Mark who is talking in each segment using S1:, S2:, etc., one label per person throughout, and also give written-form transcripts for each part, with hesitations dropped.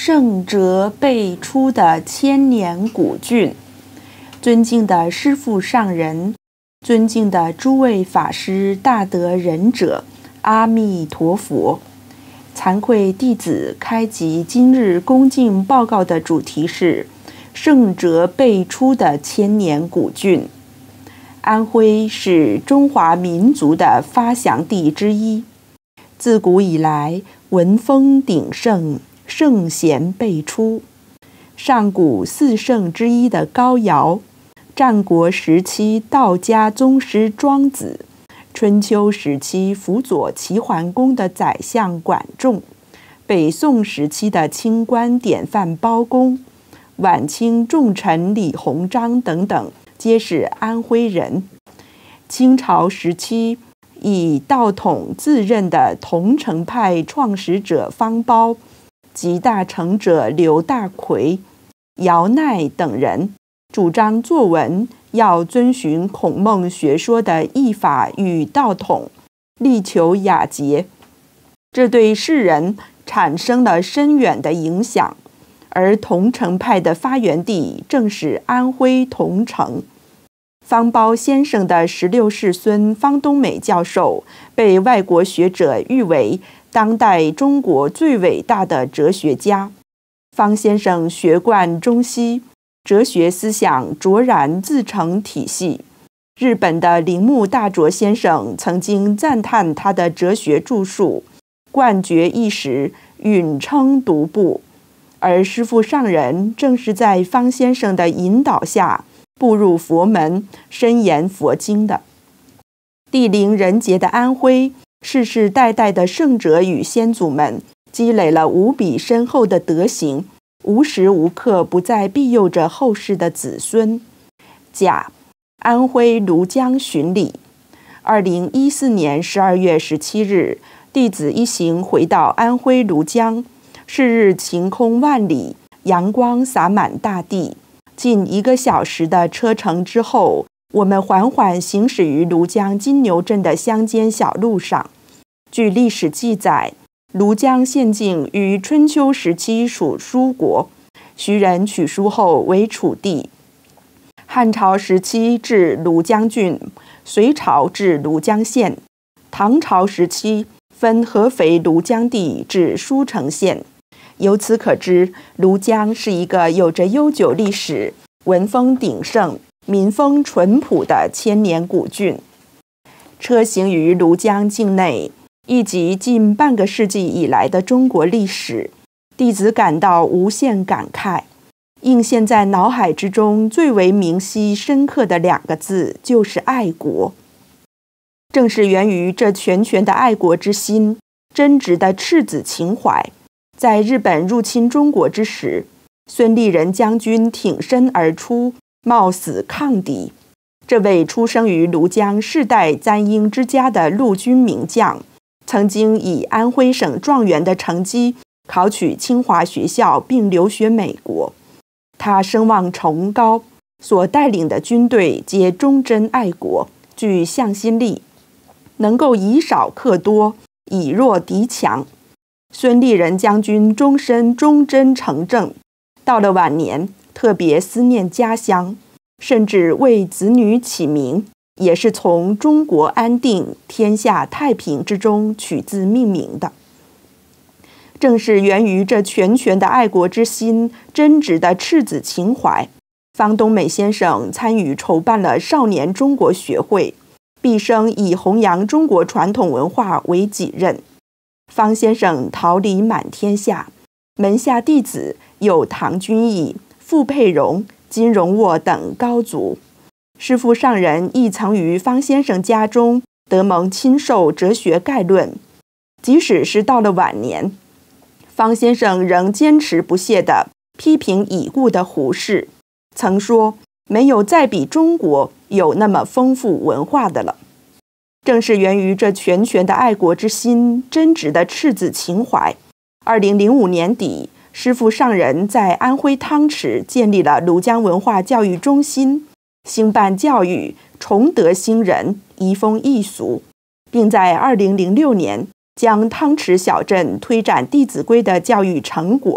S1: 圣哲辈出的千年古郡。尊敬的师父上人，尊敬的诸位法师大德仁者，阿弥陀佛。惭愧弟子开集今日恭敬报告的主题是圣哲辈出的千年古郡。安徽是中华民族的发祥地之一，自古以来文风鼎盛，圣贤辈出。上古四圣之一的高尧，战国时期道家宗师庄子，春秋时期辅佐齐桓公的宰相管仲，北宋时期的清官典范包公，晚清重臣李鸿章等等，皆是安徽人。清朝时期以道统自任的桐城派创始者方苞及大成者刘大奎、姚鼐等人，主张作文要遵循孔孟学说的义法与道统，力求雅洁，这对世人产生了深远的影响。而桐城派的发源地正是安徽桐城。方苞先生的16世孙方东美教授被外国学者誉为当代中国最伟大的哲学家。方先生学贯中西，哲学思想卓然自成体系。日本的铃木大拙先生曾经赞叹他的哲学著述冠绝一时，允称独步。而师父上人正是在方先生的引导下步入佛门，深研佛经的。地灵人杰的安徽，世世代代的圣哲与先祖们积累了无比深厚的德行，无时无刻不在庇佑着后世的子孙。甲，安徽庐江巡礼。2014年12月17日，弟子一行回到安徽庐江。是日晴空万里，阳光洒满大地。近1个小时的车程之后，我们缓缓行驶于庐江金牛镇的乡间小路上。据历史记载，庐江县境于春秋时期属舒国，徐人取舒后为楚地。汉朝时期置庐江郡，隋朝置庐江县，唐朝时期分合肥庐江地至舒城县。由此可知，庐江是一个有着悠久历史、文风鼎盛、民风淳朴的千年古郡。车行于庐江境内，一集近半个世纪以来的中国历史，弟子感到无限感慨。映现在脑海之中最为明晰深刻的2个字，就是爱国。正是源于这拳拳的爱国之心，真挚的赤子情怀，在日本入侵中国之时，孙立人将军挺身而出，冒死抗敌。这位出生于庐江世代簪缨之家的陆军名将，曾经以安徽省状元的成绩考取清华学校并留学美国。他声望崇高，所带领的军队皆忠贞爱国，具向心力，能够以少克多，以弱敌强。孙立人将军终身忠贞诚正，到了晚年特别思念家乡，甚至为子女起名，也是从中国安定天下太平之中取自命名的。正是源于这拳拳的爱国之心，真挚的赤子情怀，方东美先生参与筹办了少年中国学会，毕生以弘扬中国传统文化为己任。方先生桃李满天下，门下弟子有唐君毅、傅佩荣、金荣沃等高足。师父上人亦曾于方先生家中得蒙亲授哲学概论。即使是到了晚年，方先生仍坚持不懈地批评已故的胡适，曾说没有再比中国有那么丰富文化的了。正是源于这拳拳的爱国之心，真挚的赤子情怀，2005年底，师父上人在安徽汤池建立了庐江文化教育中心，兴办教育，崇德兴仁，移风易俗，并在2006年将汤池小镇推展《弟子规》的教育成果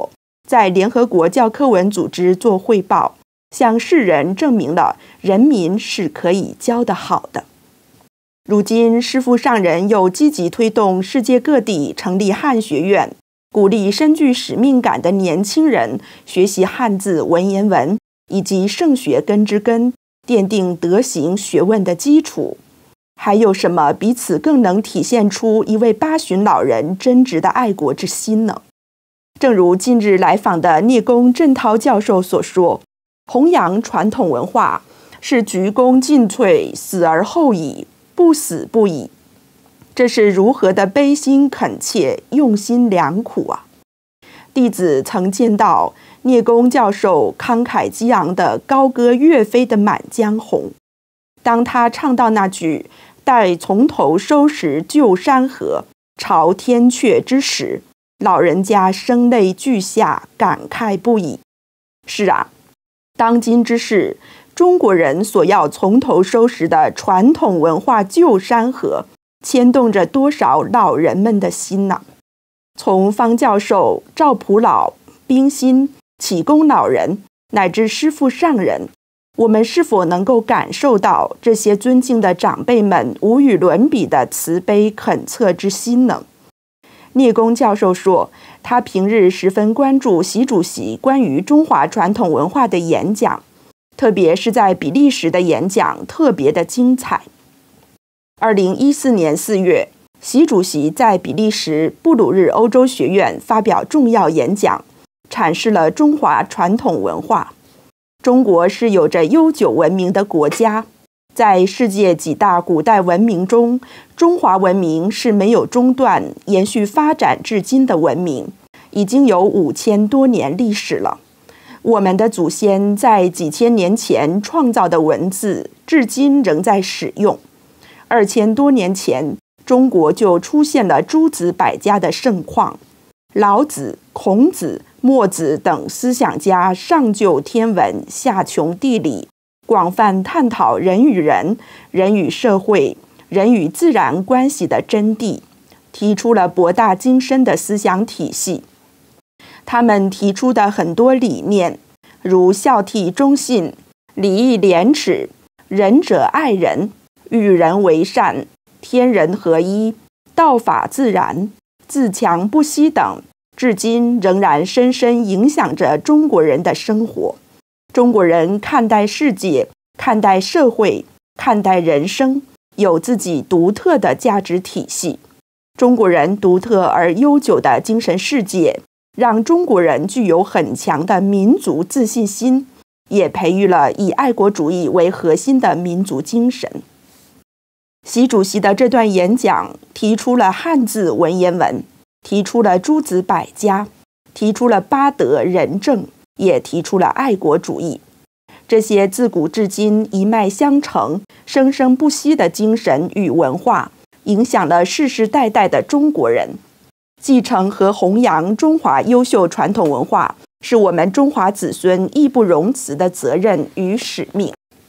S1: 在联合国教科文组织做汇报，向世人证明了人民是可以教得好的。如今，师父上人又积极推动世界各地成立汉学院，鼓励深具使命感的年轻人学习汉字文言文以及圣学根之根，奠定德行学问的基础。还有什么比此更能体现出一位八旬老人真挚的爱国之心呢？正如近日来访的聂公振涛教授所说，弘扬传统文化是鞠躬尽瘁，死而后已，不死不已。这是如何的悲心恳切，用心良苦啊！弟子曾见到聂公教授慷慨激昂地高歌岳飞的《满江红》，当他唱到那句“待从头收拾旧山河，朝天阙”之时，老人家声泪俱下，感慨不已。是啊，当今之世，中国人所要从头收拾的传统文化旧山河，牵动着多少老人们的心呢？从方教授、赵普老、冰心、启功老人，乃至师父上人，我们是否能够感受到这些尊敬的长辈们无与伦比的慈悲恳切之心呢？聂公教授说，他平日十分关注习主席关于中华传统文化的演讲，特别是在比利时的演讲特别的精彩。2014年4月，习主席在比利时布鲁日欧洲学院发表重要演讲，阐释了中华传统文化。中国是有着悠久文明的国家，在世界几大古代文明中，中华文明是没有中断、延续发展至今的文明，已经有5000多年历史了。我们的祖先在几千年前创造的文字，至今仍在使用。2000多年前，中国就出现了诸子百家的盛况，老子、孔子、墨子等思想家上究天文，下穷地理，广泛探讨人与人、人与社会、人与自然关系的真谛，提出了博大精深的思想体系。他们提出的很多理念，如孝悌忠信、礼义廉耻、仁者爱人、与人为善、天人合一、道法自然、自强不息等，至今仍然深深影响着中国人的生活。中国人看待世界、看待社会、看待人生，有自己独特的价值体系。中国人独特而悠久的精神世界，让中国人具有很强的民族自信心，也培育了以爱国主义为核心的民族精神。习主席的这段演讲提出了汉字文言文，提出了诸子百家，提出了八德仁政，也提出了爱国主义。这些自古至今一脉相承、生生不息的精神与文化，影响了世世代代的中国人。继承和弘扬中华优秀传统文化，是我们中华子孙义不容辞的责任与使命。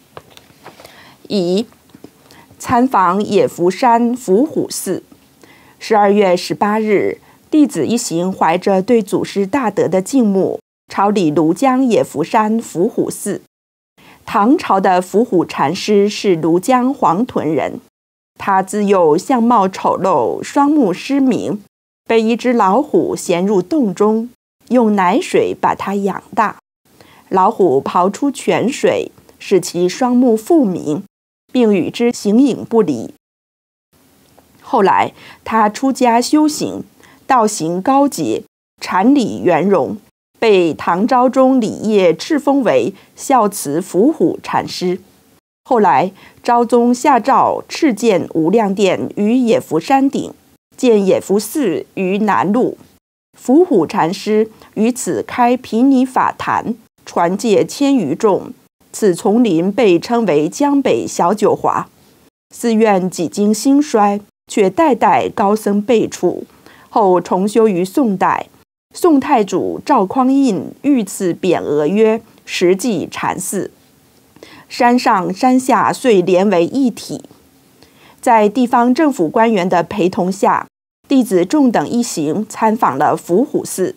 S1: 乙，参访野福山伏虎寺。12月18日，弟子一行怀着对祖师大德的敬慕，朝礼庐江野福山伏虎寺。唐朝的伏虎禅师是庐江黄屯人，他自幼相貌丑陋，双目失明，被一只老虎衔入洞中，用奶水把它养大。老虎刨出泉水，使其双目复明，并与之形影不离。后来他出家修行，道行高洁，禅理圆融，被唐昭宗李晔敕封为孝慈伏虎禅师。后来昭宗下诏敕建无量殿于野福山顶，建野福寺于南麓。伏虎禅师于此开毗尼法坛，传戒1000余众。此丛林被称为江北小九华。寺院几经兴衰，却代代高僧辈出。后重修于宋代，宋太祖赵匡胤御赐匾额曰“实际禅寺”，山上山下遂连为一体。在地方政府官员的陪同下，弟子众等一行参访了伏虎寺，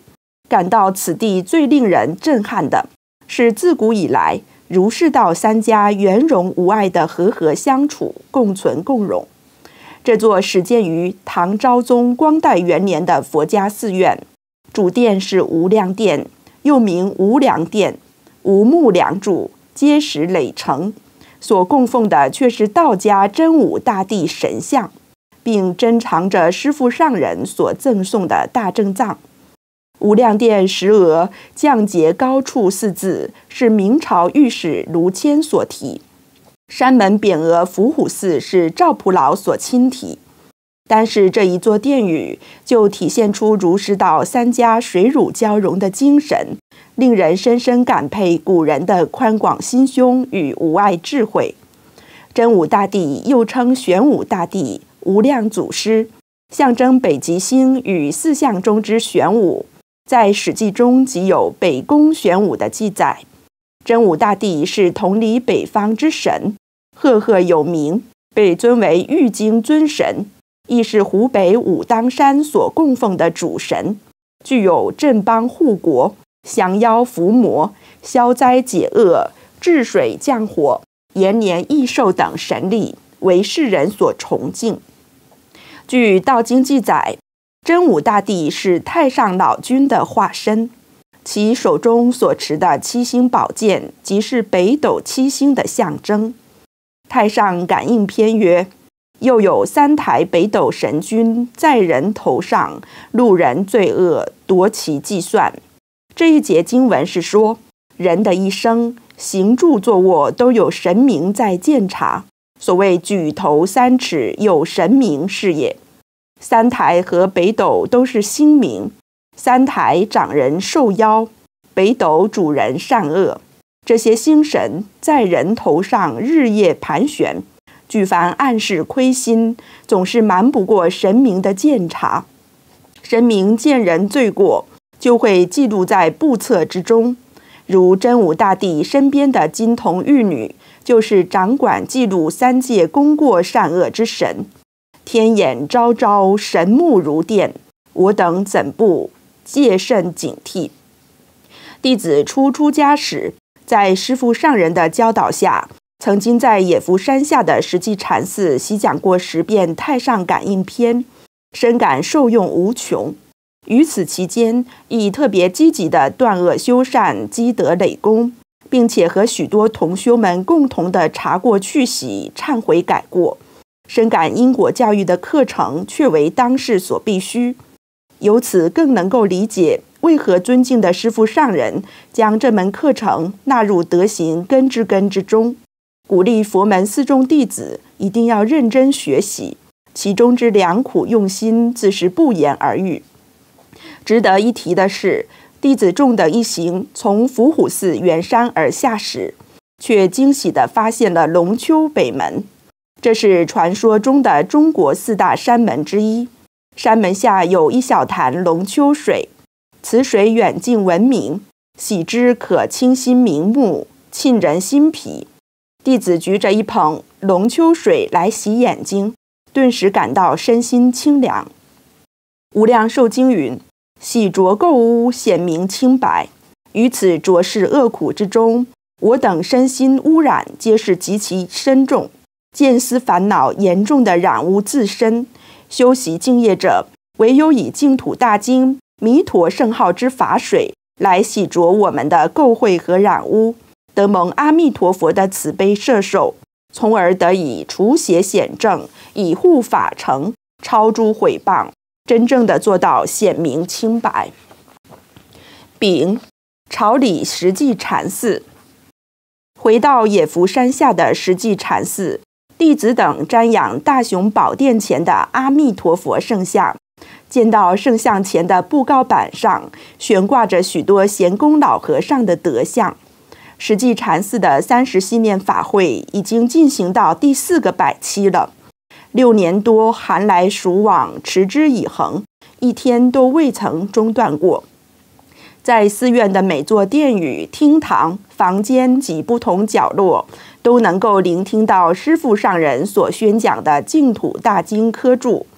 S1: 感到此地最令人震撼的是，自古以来儒释道三家圆融无碍的和合相处，共存共荣。这座始建于唐昭宗光代元年的佛家寺院，主殿是无量殿，又名无量殿，无木梁柱，结实垒成，所供奉的却是道家真武大帝神像，并珍藏着师父上人所赠送的大正藏。无量殿石额降节高处四字是明朝御史卢谦所题，山门匾额伏虎寺是赵普老所亲题。单是这一座殿宇，就体现出儒释道三家水乳交融的精神，令人深深感佩古人的宽广心胸与无碍智慧。真武大帝又称玄武大帝、无量祖师，象征北极星与四象中之玄武。在《史记》中即有北宫玄武的记载。真武大帝是统理北方之神，赫赫有名，被尊为玉京尊神，亦是湖北武当山所供奉的主神，具有镇邦护国、降妖伏魔、消灾解厄、治水降火、延年益寿等神力，为世人所崇敬。据《道经》记载，真武大帝是太上老君的化身，其手中所持的七星宝剑即是北斗七星的象征。太上感应篇曰：又有三台北斗神君在人头上，路人罪恶，夺其计算。这一节经文是说，人的一生行住坐卧都有神明在监察，所谓举头三尺有神明是也。三台和北斗都是星明，三台长人受妖，北斗主人善恶。这些星神在人头上日夜盘旋，举凡暗示亏心，总是瞒不过神明的监察。神明见人罪过，就会记录在簿册之中。如真武大帝身边的金童玉女，就是掌管记录三界功过善恶之神。天眼昭昭，神目如电，我等怎不戒慎警惕？弟子出家时，在师父上人的教导下，曾经在野福山下的实际禅寺习讲过10遍《太上感应篇》，深感受用无穷。于此期间，亦特别积极地断恶修善，积德累功，并且和许多同修们共同地查过去习，忏悔改过。深感因果教育的课程确为当世所必须，由此更能够理解为何尊敬的师父上人将这门课程纳入德行根之根之中，鼓励佛门四众弟子一定要认真学习，其中之良苦用心自是不言而喻。值得一提的是，弟子众的一行从伏虎寺远山而下时，却惊喜地发现了龙丘北门。这是传说中的中国4大山门之一，山门下有一小潭龙丘水，此水远近闻名，洗之可清心明目，沁人心脾。弟子举着一捧龙丘水来洗眼睛，顿时感到身心清凉。无量寿经云：洗濯垢污，显明清白。于此浊世恶苦之中，我等身心污染皆是极其深重，见思烦恼严重的染污自身，修习净业者，唯有以净土大经弥陀圣号之法水来洗濯我们的垢秽和染污，得蒙阿弥陀佛的慈悲摄受，从而得以除邪显正，以护法成，超诸毁谤，真正的做到显明清白。丙，朝礼实际禅寺。回到野福山下的实际禅寺，弟子等瞻仰大雄宝殿前的阿弥陀佛圣像，见到圣像前的布告板上悬挂着许多贤公老和尚的德像。实际禅寺的30系念法会已经进行到第4个百期了，6年多寒来暑往，持之以恒，一天都未曾中断过。在寺院的每座殿宇、厅堂、房间及不同角落，都能够聆听到师父上人所宣讲的净土大经科注。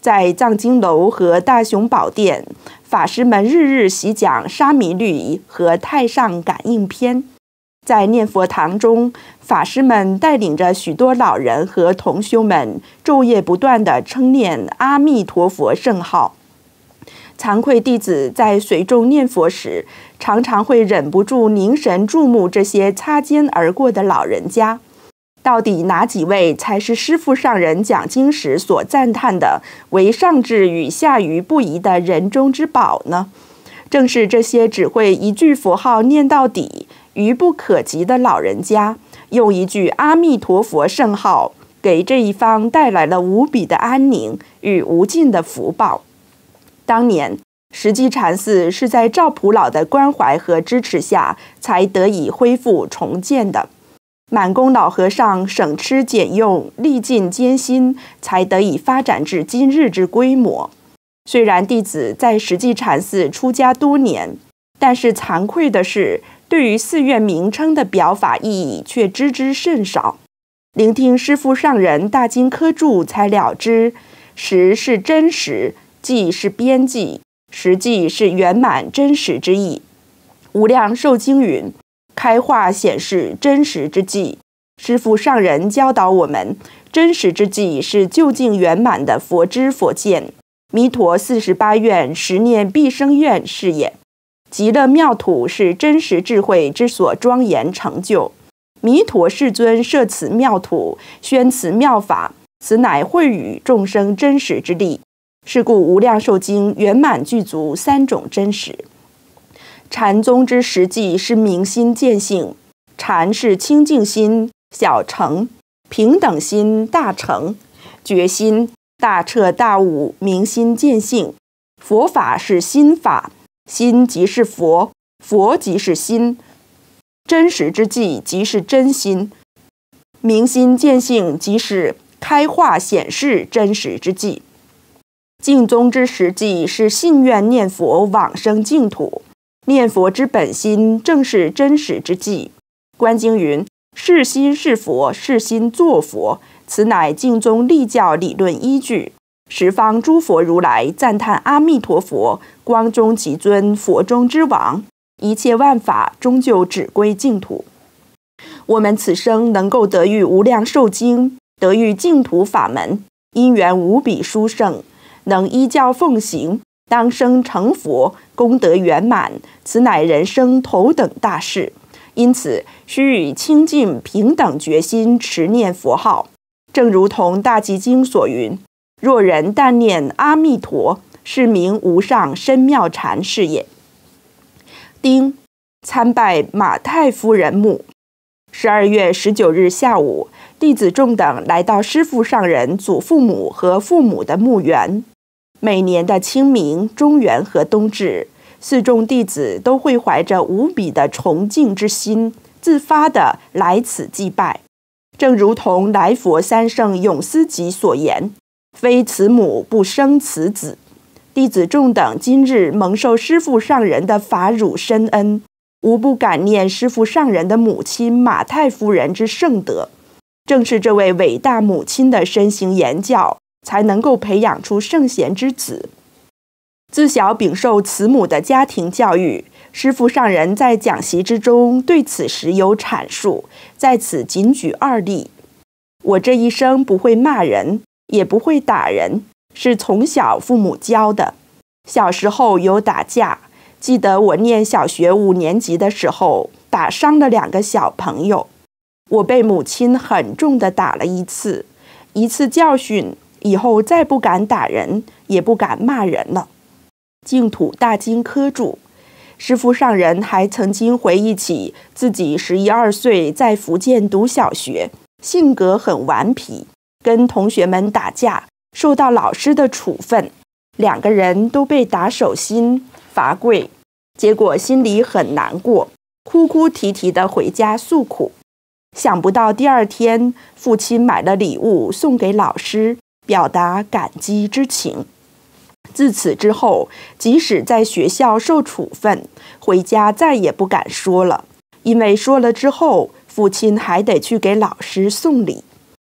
S1: 在藏经楼和大雄宝殿，法师们日日习讲沙弥律和太上感应篇。在念佛堂中，法师们带领着许多老人和同修们，昼夜不断地称念阿弥陀佛圣号。惭愧弟子在随众念佛时，常常会忍不住凝神注目这些擦肩而过的老人家。到底哪几位才是师父上人讲经时所赞叹的为上智与下愚不移的人中之宝呢？正是这些只会一句佛号念到底、愚不可及的老人家，用一句阿弥陀佛圣号，给这一方带来了无比的安宁与无尽的福报。当年实际禅寺是在赵普老的关怀和支持下，才得以恢复重建的。满宫老和尚省吃俭用，历尽艰辛，才得以发展至今日之规模。虽然弟子在实际禅寺出家多年，但是惭愧的是，对于寺院名称的表法意义却知之甚少。聆听师父上人大经科注，才了知实是真实，记是边记，实际是圆满真实之意。无量寿经云：开化显示真实之际。师父上人教导我们，真实之际是究竟圆满的佛知佛见。弥陀48愿十念必生愿是也。极乐妙土是真实智慧之所庄严成就。弥陀世尊设此妙土，宣此妙法，此乃惠与众生真实之力。是故无量寿经圆满具足三种真实。禅宗之实际是明心见性，禅是清净心小乘，平等心大乘，觉心大彻大悟，明心见性。佛法是心法，心即是佛，佛即是心，真实之际即是真心，明心见性即是开化显示真实之际。净宗之实际是信愿念佛往生净土，念佛之本心正是真实之际。观经云：是心是佛，是心作佛，此乃净宗立教理论依据。十方诸佛如来赞叹阿弥陀佛，光中极尊，佛中之王，一切万法终究只归净土。我们此生能够得遇无量寿经，得遇净土法门，因缘无比殊胜，能依教奉行，当生成佛，功德圆满，此乃人生头等大事。因此须以清净平等决心持念佛号，正如同大集经所云：若人但念阿弥陀，是名无上深妙禅是也。丁，参拜马太夫人墓。12月19日下午，弟子众等来到师父上人祖父母和父母的墓园。每年的清明、中元和冬至，寺众弟子都会怀着无比的崇敬之心，自发地来此祭拜。正如同来佛三圣永思集所言：非慈母不生此子。弟子众等今日蒙受师父上人的法乳深恩，无不感念师父上人的母亲马太夫人之圣德。正是这位伟大母亲的身行言教，才能够培养出圣贤之子。自小禀受慈母的家庭教育，师父上人在讲习之中对此时有阐述，在此仅举2例。我这一生不会骂人，也不会打人，是从小父母教的。小时候有打架，记得我念小学5年级的时候，打伤了2个小朋友。我被母亲很重地打了一次教训，以后再不敢打人，也不敢骂人了。净土大经科注。师父上人还曾经回忆起自己11、12岁在福建读小学，性格很顽皮，跟同学们打架，受到老师的处分，2个人都被打手心、罚跪，结果心里很难过，哭哭啼啼地回家诉苦。想不到第2天，父亲买了礼物送给老师，表达感激之情。自此之后，即使在学校受处分，回家再也不敢说了，因为说了之后，父亲还得去给老师送礼。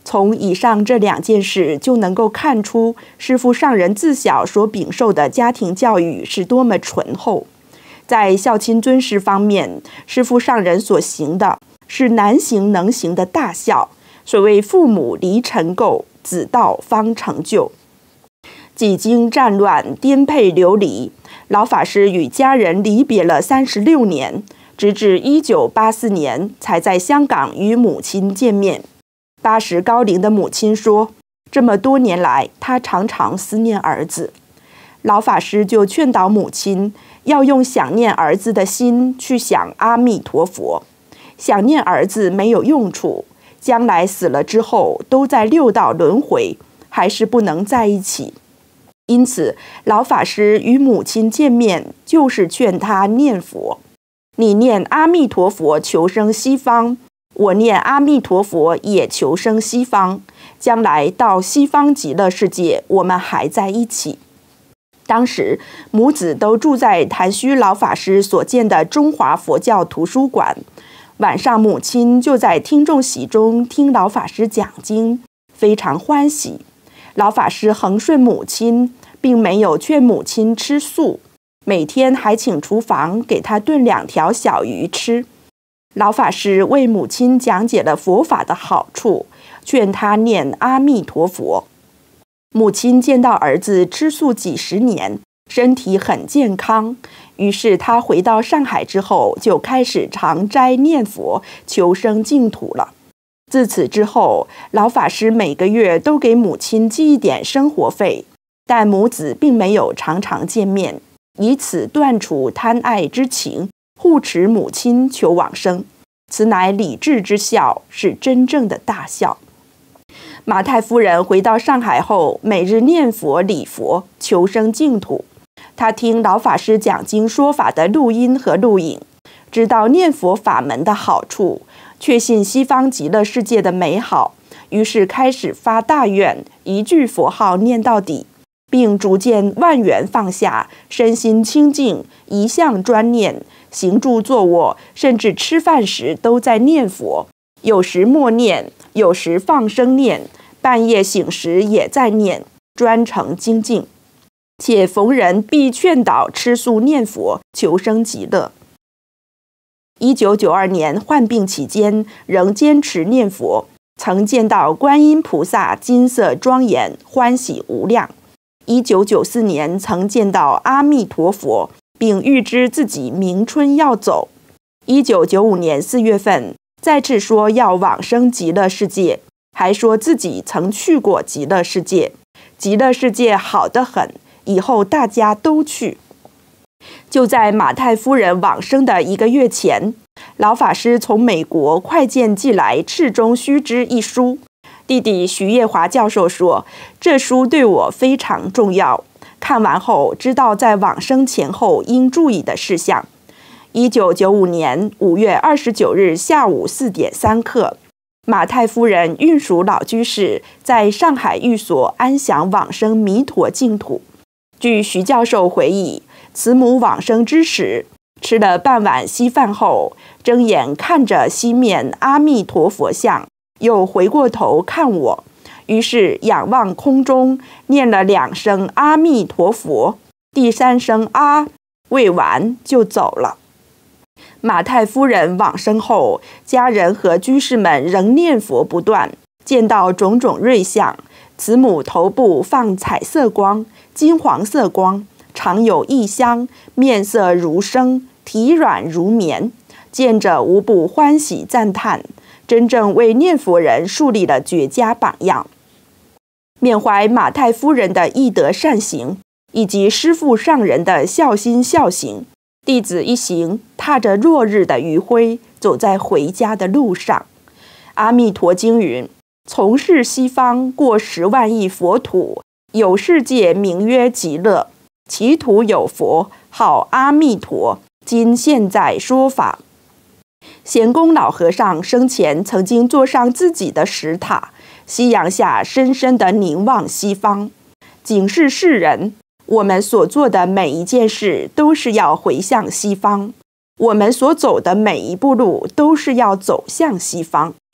S1: 从以上这2件事就能够看出，师父上人自小所秉受的家庭教育是多么醇厚。在孝亲尊师方面，师父上人所行的是难行能行的大孝。所谓父母离尘垢，子道方成就。几经战乱，颠沛流离，老法师与家人离别了36年，直至1984年才在香港与母亲见面。80高龄的母亲说，这么多年来，她常常思念儿子。老法师就劝导母亲要用想念儿子的心去想阿弥陀佛。想念儿子没有用处，将来死了之后都在6道轮回，还是不能在一起。因此，老法师与母亲见面，就是劝他念佛。你念阿弥陀佛求生西方，我念阿弥陀佛也求生西方。将来到西方极乐世界，我们还在一起。当时母子都住在潭虚老法师所建的中华佛教图书馆。晚上，母亲就在听众席中听老法师讲经，非常欢喜。老法师恒顺母亲，并没有劝母亲吃素，每天还请厨房给她炖2条小鱼吃。老法师为母亲讲解了佛法的好处，劝她念阿弥陀佛。母亲见到儿子吃素几十年，身体很健康，于是她回到上海之后，就开始常斋念佛，求生净土了。自此之后，老法师每个月都给母亲寄一点生活费，但母子并没有常常见面，以此断除贪爱之情，护持母亲求往生。此乃理智之孝，是真正的大孝。马太夫人回到上海后，每日念佛礼佛，求生净土。她听老法师讲经说法的录音和录影，知道念佛法门的好处，确信西方极乐世界的美好，于是开始发大愿，一句佛号念到底，并逐渐万缘放下，身心清净，一向专念，行住坐卧，甚至吃饭时都在念佛，有时默念，有时放声念，半夜醒时也在念，专程精进。且逢人必劝导吃素念佛，求生极乐。1992年患病期间，仍坚持念佛，曾见到观音菩萨金色庄严，欢喜无量。1994年曾见到阿弥陀佛，并预知自己明春要走。1995年4月份，再次说要往生极乐世界，还说自己曾去过极乐世界，极乐世界好得很，以后大家都去。就在马太夫人往生的1个月前，老法师从美国快件寄来《赤中须知》一书。弟弟徐业华教授说，这书对我非常重要，看完后知道在往生前后应注意的事项。1995年5月29日下午4点3刻，马太夫人运属老居士在上海寓所安详往生弥陀净土。据徐教授回忆，慈母往生之时，吃了半碗稀饭后，睁眼看着西面阿弥陀佛像，又回过头看我，于是仰望空中，念了2声阿弥陀佛，第3声啊，未完就走了。马太夫人往生后，家人和居士们仍念佛不断，见到种种瑞相。慈母头部放彩色光，金黄色光，常有异香，面色如生，体软如棉，见着无不欢喜赞叹，真正为念佛人树立了绝佳榜样。缅怀马太夫人的义德善行，以及师父上人的孝心孝行，弟子一行踏着落日的余晖，走在回家的路上。阿弥陀经云：从事西方过10万亿佛土，有世界名曰极乐，其土有佛，号阿弥陀，今现在说法。贤公老和尚生前曾经坐上自己的石塔，夕阳下深深地凝望西方，警示世人，我们所做的每一件事都是要回向西方，我们所走的每一步路都是要走向西方。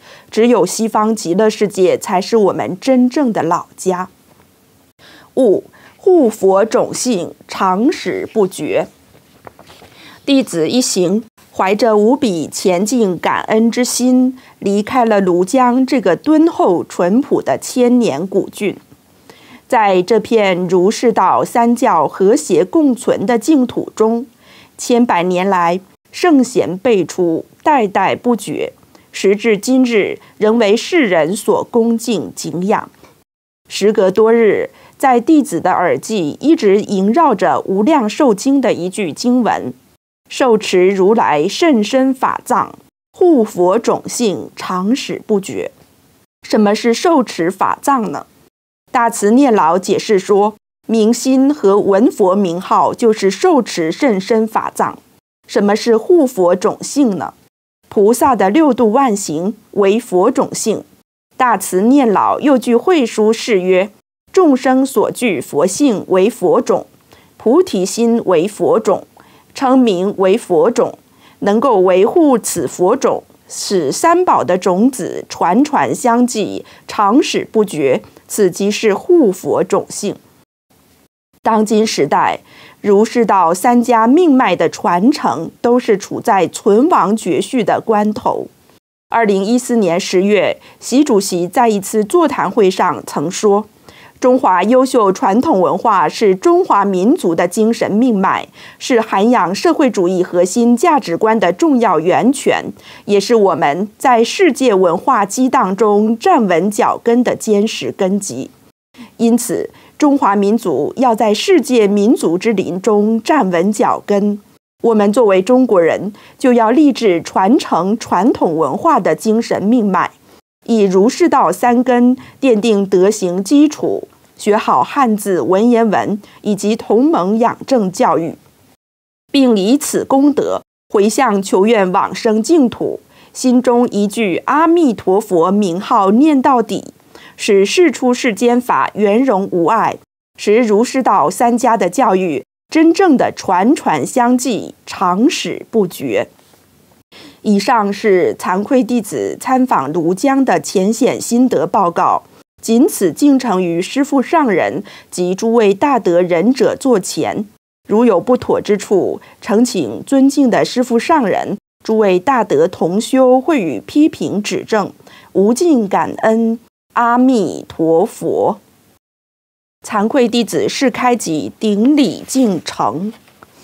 S1: 只有西方极乐世界才是我们真正的老家。5. 护佛种性，常使不绝。弟子一行怀着无比虔敬感恩之心，离开了庐江这个敦厚淳朴的千年古郡。在这片儒释道三教和谐共存的净土中，千百年来圣贤辈出，代代不绝，时至今日仍为世人所恭敬敬仰。时隔多日，在弟子的耳际一直萦绕着《无量寿经》的一句经文：受持如来甚深法藏，护佛种性，常使不绝。什么是受持法藏呢？大慈念老解释说，明心和闻佛名号就是受持甚深法藏。什么是护佛种性呢？菩萨的六度万行为佛种性。大慈念老又据慧书誓曰：众生所具佛性为佛种，菩提心为佛种，称名为佛种，能够维护此佛种，使三宝的种子传传相继，常使不绝，此即是护佛种性。当今时代，儒释道三家命脉的传承都是处在存亡绝续的关头。2014年10月，习主席在一次座谈会上曾说，中华优秀传统文化是中华民族的精神命脉，是涵养社会主义核心价值观的重要源泉，也是我们在世界文化激荡中站稳脚跟的坚实根基。因此，中华民族要在世界民族之林中站稳脚跟。我们作为中国人，就要立志传承传统文化的精神命脉，以儒释道三根奠定德行基础，学好汉字文言文以及同盟养正教育，并以此功德回向求愿往生净土，心中一句阿弥陀佛名号念到底，使世出世间法圆融无碍，使儒释道三家的教育真正的传传相继，常使不绝。以上是惭愧弟子参访庐江的浅显心得报告，仅此敬呈于师父上人及诸位大德仁者座前。如有不妥之处，诚请尊敬的师父上人、诸位大德同修会予批评指正，无尽感恩。阿弥陀佛。惭愧弟子是开己顶礼敬诚。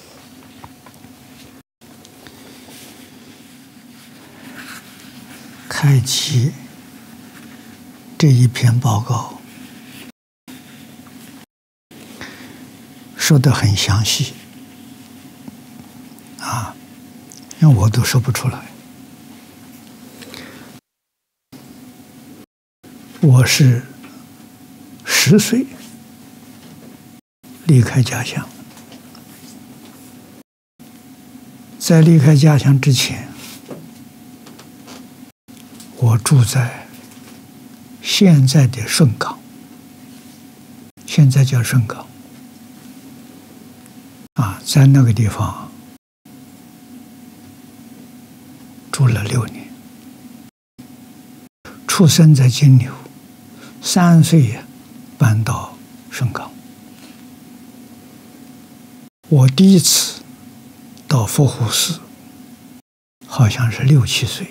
S2: 开启这一篇报告说得很详细因为我都说不出来。我是10岁离开家乡，在离开家乡之前，我住在现在的顺港，现在叫顺港在那个地方住了6年，出生在金牛，3岁搬到顺港。我第一次到佛护寺，好像是6、7岁。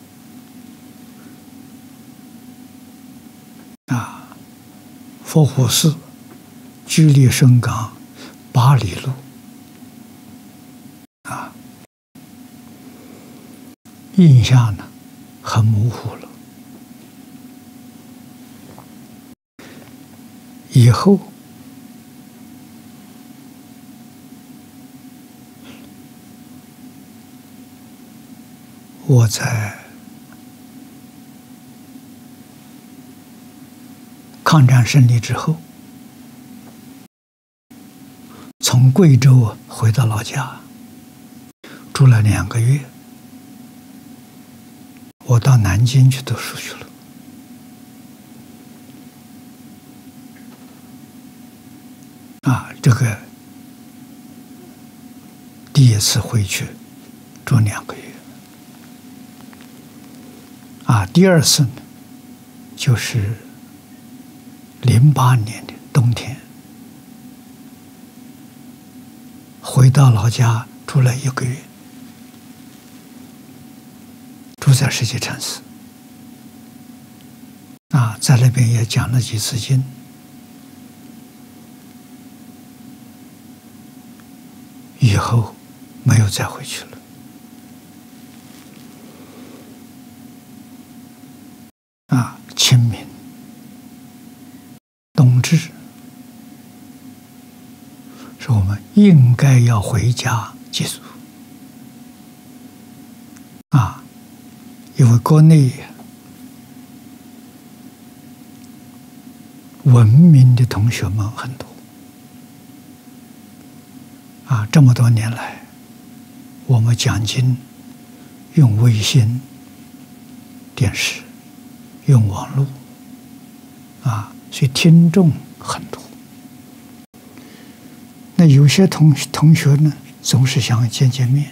S2: 佛护寺距离顺港8里路。印象呢很模糊了。以后我在抗战胜利之后，从贵州回到老家，住了2个月。我到南京去读书去了。这个第一次回去住2个月。 第二次呢，就是08年的冬天，回到老家住了1个月，住在世界禅寺。在那边也讲了几次经。以后没有再回去了。清明、冬至，是我们应该要回家祭祖。因为国内文明的同学们很多。这么多年来，我们讲经用微信、电视、用网络，所以听众很多。那有些同学呢，总是想见面，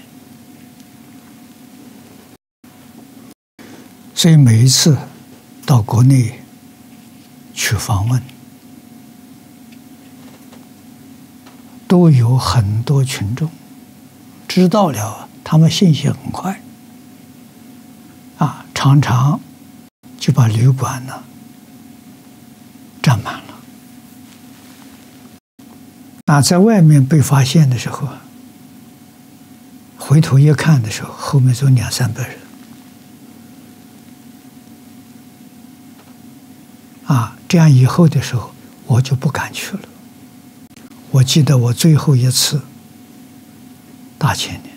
S2: 所以每一次到国内去访问，都有很多群众知道了，他们信息很快，常常就把旅馆呢占满了。在外面被发现的时候，回头一看的时候，后面就200-300人。这样以后的时候，我就不敢去了。我记得我最后一次大前年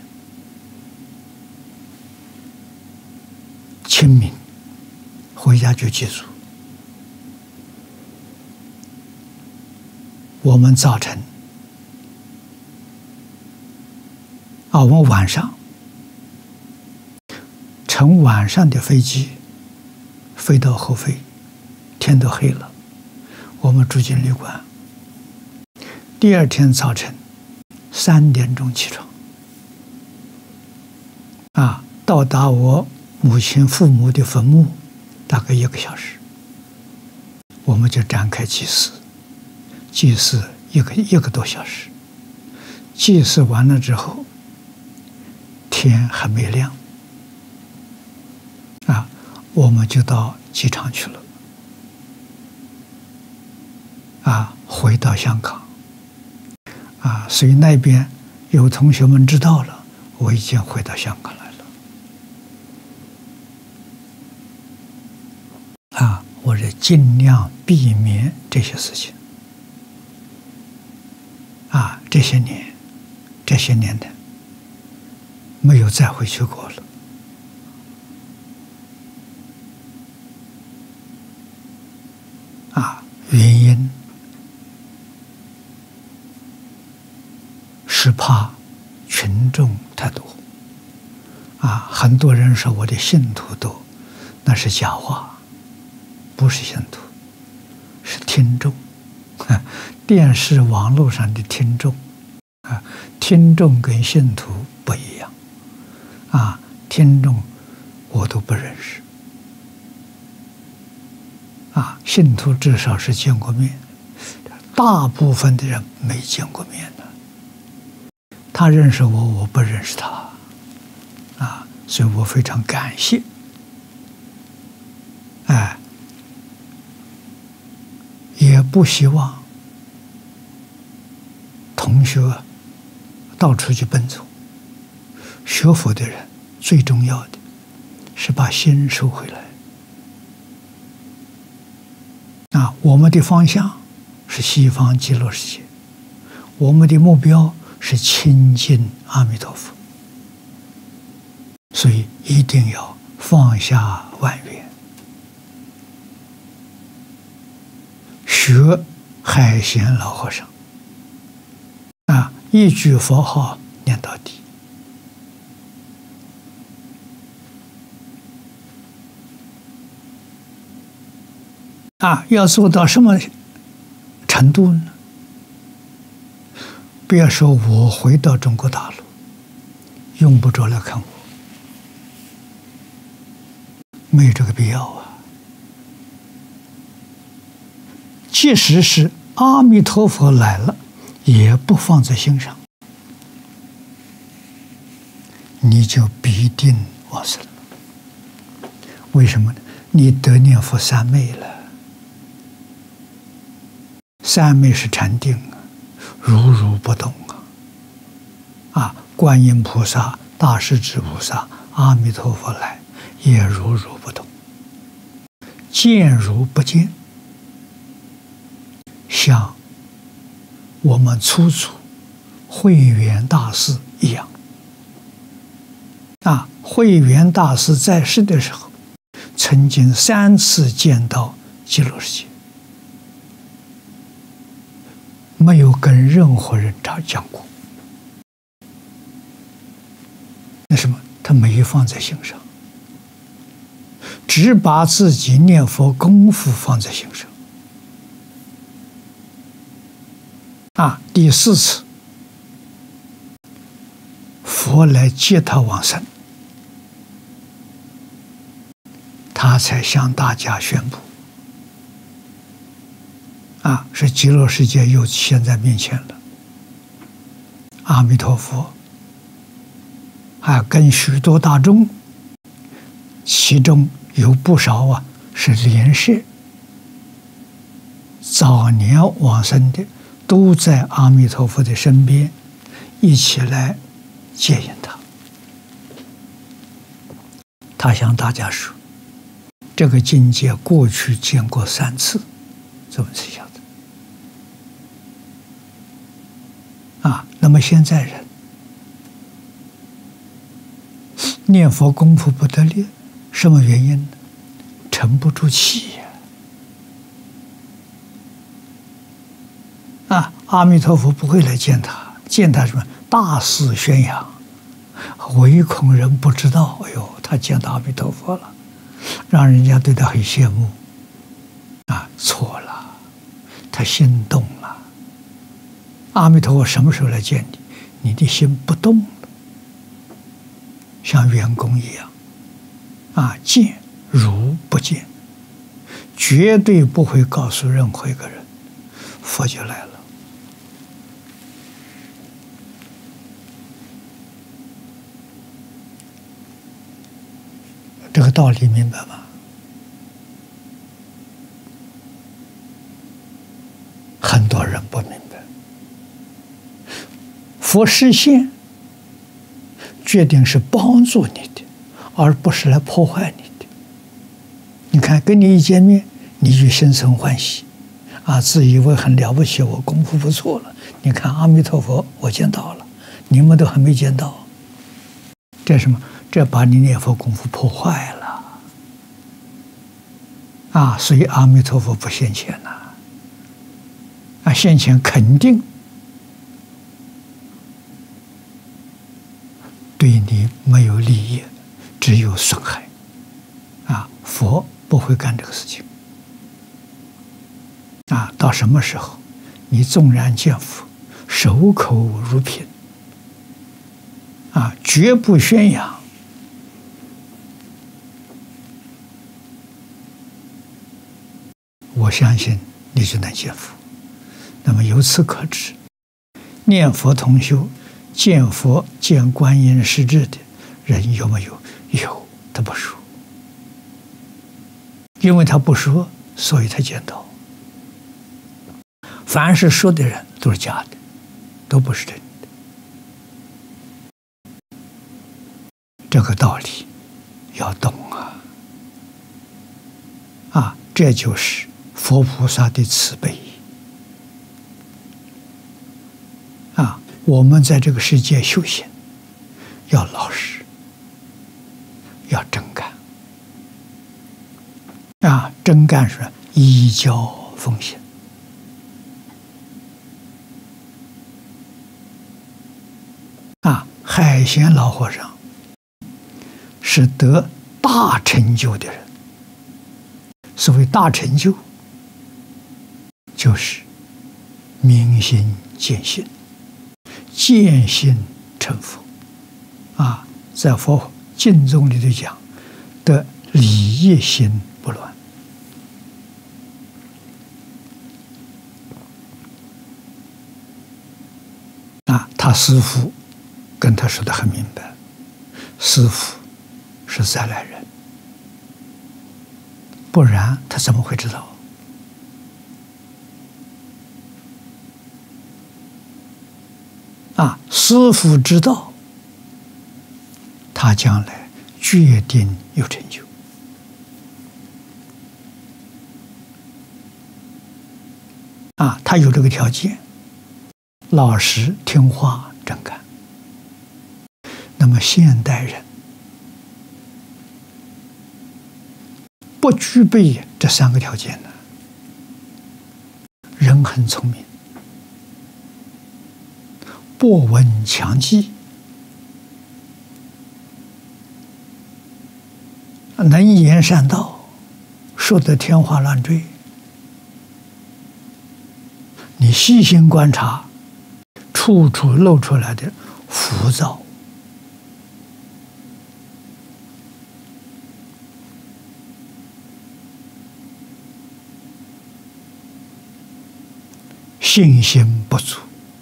S2: 清明回家就祭祖，我们早晨我们晚上乘晚上的飞机飞到合肥，天都黑了，我们住进旅馆。第二天早晨3点钟起床，到达我母亲父母的坟墓，大概1个小时，我们就展开祭祀，祭祀一个多小时。祭祀完了之后，天还没亮，我们就到机场去了，回到香港。所以那边有同学们知道了，我已经回到香港来了。我是尽量避免这些事情。这些年的没有再回去过了。原因是怕群众太多。很多人说我的信徒多，那是假话，不是信徒，是听众。电视网络上的听众，听众跟信徒不一样。听众我都不认识。信徒至少是见过面，大部分的人没见过面的。他认识我，我不认识他。所以我非常感谢。也不希望同学到处去奔走。学佛的人最重要的是把心收回来。我们的方向是西方极乐世界，我们的目标是亲近阿弥陀佛。所以一定要放下万缘，学海贤老和尚，一句佛号念到底。要做到什么程度呢？别说我回到中国大陆，用不着来看我。 没有这个必要啊。即使是阿弥陀佛来了，也不放在心上，你就必定往生。为什么呢？你得念佛三昧了，三昧是禅定啊，如如不动啊！观音菩萨、大势至菩萨、阿弥陀佛来，也如如不动，见如不见，像我们初祖慧远大师一样。慧远大师在世的时候，曾经3次见到极乐世界，没有跟任何人讲过。那什么？他没放在心上，只把自己念佛功夫放在心上。第4次，佛来接他往生，他才向大家宣布：是极乐世界又现在面前了。阿弥陀佛，跟许多大众，其中有不少是莲社早年往生的，都在阿弥陀佛的身边，一起来接引他。他向大家说，这个境界过去见过3次，这么是晓得。那么现在人念佛功夫不得力，什么原因呢？沉不住气呀！阿弥陀佛不会来见他，见他什么？大肆宣扬，唯恐人不知道。哎呦，他见到阿弥陀佛了，让人家对他很羡慕。错了，他心动了。阿弥陀佛什么时候来见你？你的心不动了，像员工一样，见如不见，绝对不会告诉任何一个人，佛就来了。这个道理明白吗？很多人不明白。佛示现决定是帮助你的，而不是来破坏你的。你看，跟你一见面，你就心生欢喜，自以为很了不起，我功夫不错了。你看阿弥陀佛，我见到了，你们都还没见到。这是什么？这把你念佛功夫破坏了。所以阿弥陀佛不现前呐。现前肯定对你没有利益，只有损害。佛不会干这个事情。到什么时候，你纵然见佛，守口如瓶，绝不宣扬，我相信你就能见佛。那么由此可知，念佛同修见佛见观音实质的人有没有？有，他不说。因为他不说，所以他见到。凡是说的人都是假的，都不是真的。这个道理要懂这就是佛菩萨的慈悲。我们在这个世界修行，要老实，要真干。真干是依教奉行。海贤老和尚是得大成就的人。所谓大成就，就是明心见性，见性成佛。在佛经中里头讲，得礼业心不乱。他师父跟他说的很明白，师父是再来人，不然他怎么会知道？师父知道，他将来决定有成就。他有这个条件，老实听话真干。那么现代人不具备这3个条件呢？人很聪明，博闻强记，能言善道，说得天花乱坠。你细心观察，处处露出来的浮躁、信心不足，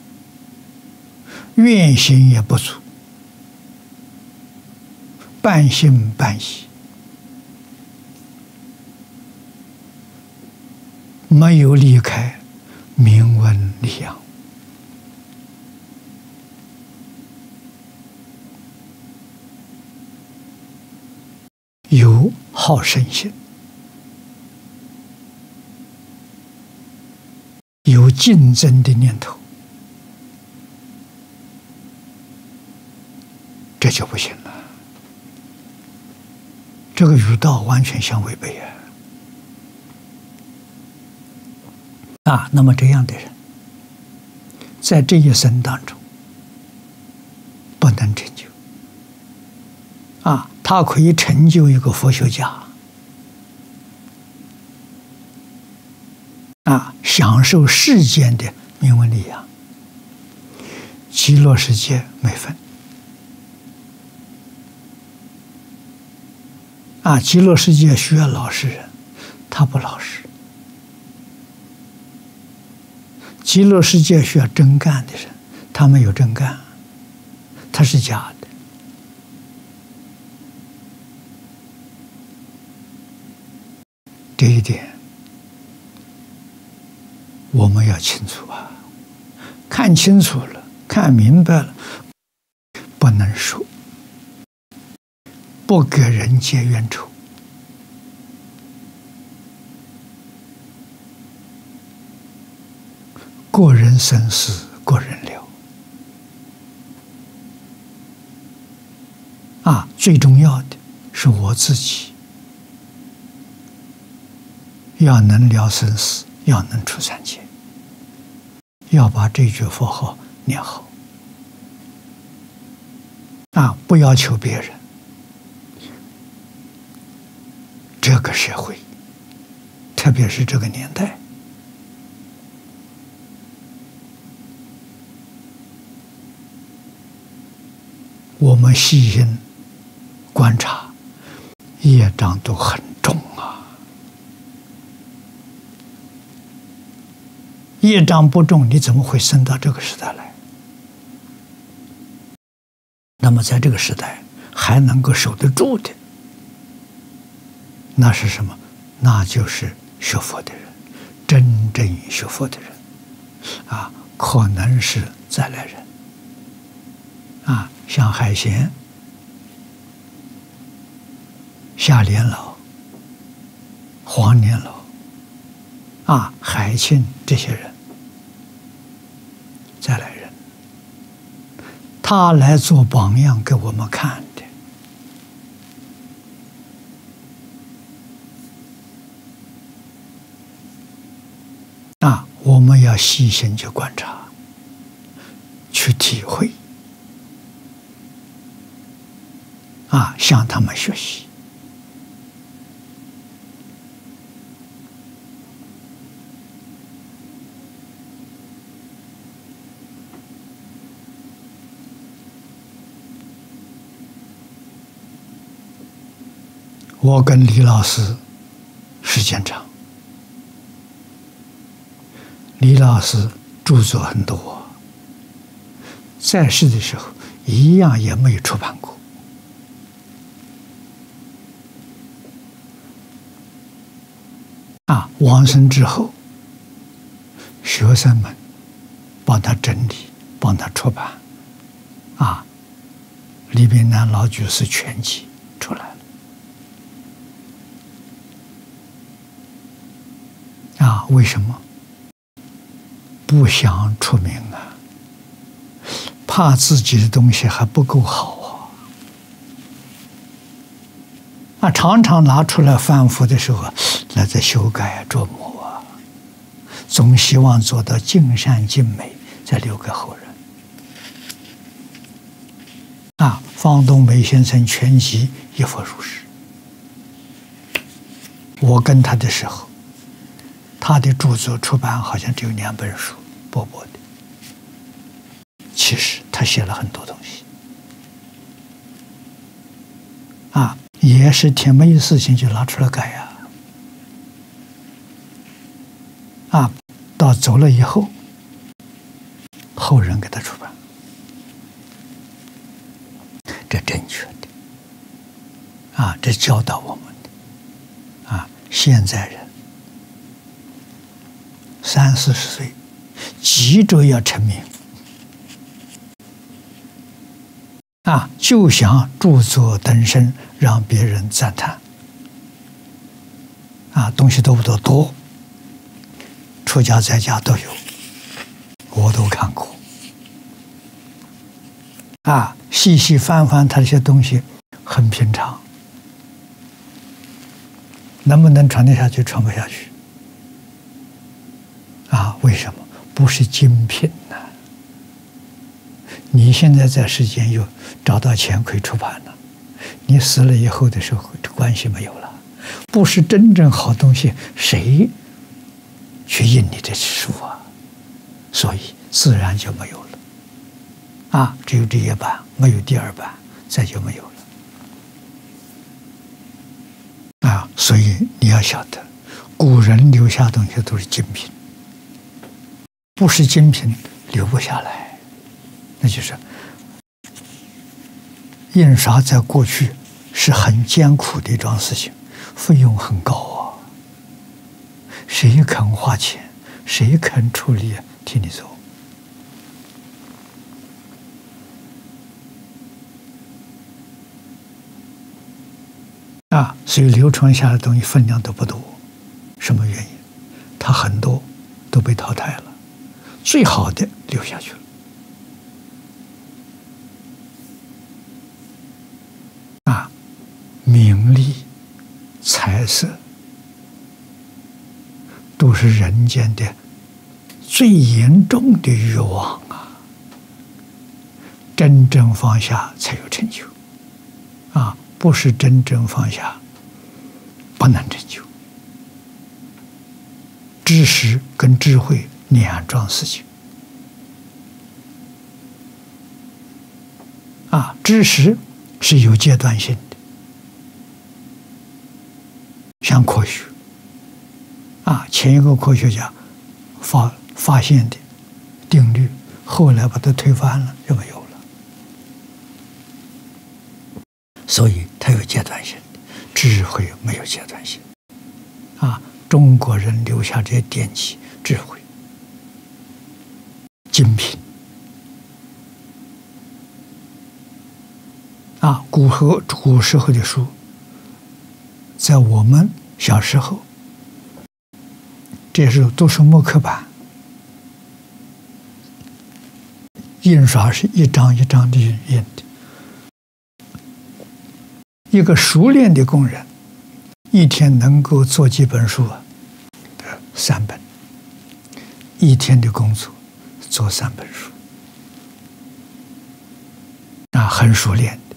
S2: 愿心也不足，半信半疑，没有离开明文利养，有好胜心，有竞争的念头，这就不行了。这个与道完全相违背那么这样的人，在这一生当中不能成就。他可以成就一个佛学家，享受世间的名闻利养，极乐世界没分。极乐世界需要老实人，他不老实；极乐世界需要真干的人，他没有真干，他是假的。这一点我们要清楚看清楚了，看明白了，不能说，不给人结冤仇。个人生死个人了。最重要的是我自己要能了生死，要能出三界，要把这句佛号念好。不要求别人。这个社会，特别是这个年代，我们细心观察，业障都很重业障不重，你怎么会生到这个时代来？那么在这个时代还能够守得住的，那是什么？那就是学佛的人，真正学佛的人可能是再来人像海贤、夏莲老、黄年老海清这些人，再来人，他来做榜样给我们看的。我们要细心去观察，去体会向他们学习。 我跟李老师时间长，李老师著作很多，在世的时候一样也没有出版过。往生之后，学生们帮他整理，帮他出版，李炳南老居士全集出来了。为什么？不想出名啊，怕自己的东西还不够好常常拿出来反复的时候，那在修改琢磨总希望做到尽善尽美，再留给后人。方东梅先生全集亦复如是。我跟他的时候，他的著作出版好像只有2本书，薄薄的。其实他写了很多东西，也是天没有事情就拿出来改到走了以后，后人给他出版，这正确的这教导我们的现在人30-40岁急着要成名就想著作登身，让别人赞叹东西多不多？多，出家在家都有，我都看过细细翻翻他这些东西很平常，能不能传得下去？传不下去为什么？不是精品你现在在世间又找到钱可以出版了，你死了以后的时候，这关系没有了。不是真正好东西，谁去印你这书所以自然就没有了只有这一版，没有第2版，再就没有了所以你要晓得，古人留下的东西都是精品，不是精品留不下来。那就是印刷在过去是很艰苦的一桩事情，费用很高谁肯花钱，谁肯出力替你做所以流传下来的东西分量都不多。什么原因？它很多都被淘汰了，最好的留下去了名利财色都是人间的最严重的欲望真正放下才有成就不是真正放下不能成就。知识跟智慧2桩事情知识是有阶段性的，像科学前一个科学家发现的定律，后来把它推翻了就没有了，所以它有阶段性的，智慧没有阶段性中国人留下这些典籍智慧精品古时候的书，在我们小时候，这时候都是木刻版，印刷是一张一张的印的。一个熟练的工人，一天能够做几本书3本，一天的工作做3本书，很熟练的，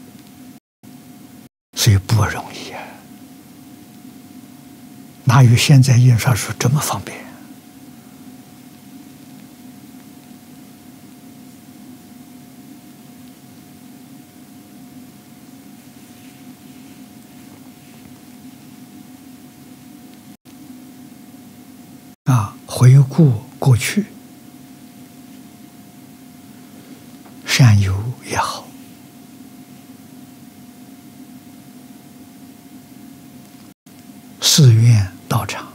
S2: 所以不容易哪有现在印刷术这么方便？ 回顾过去，善友也好，寺院道场，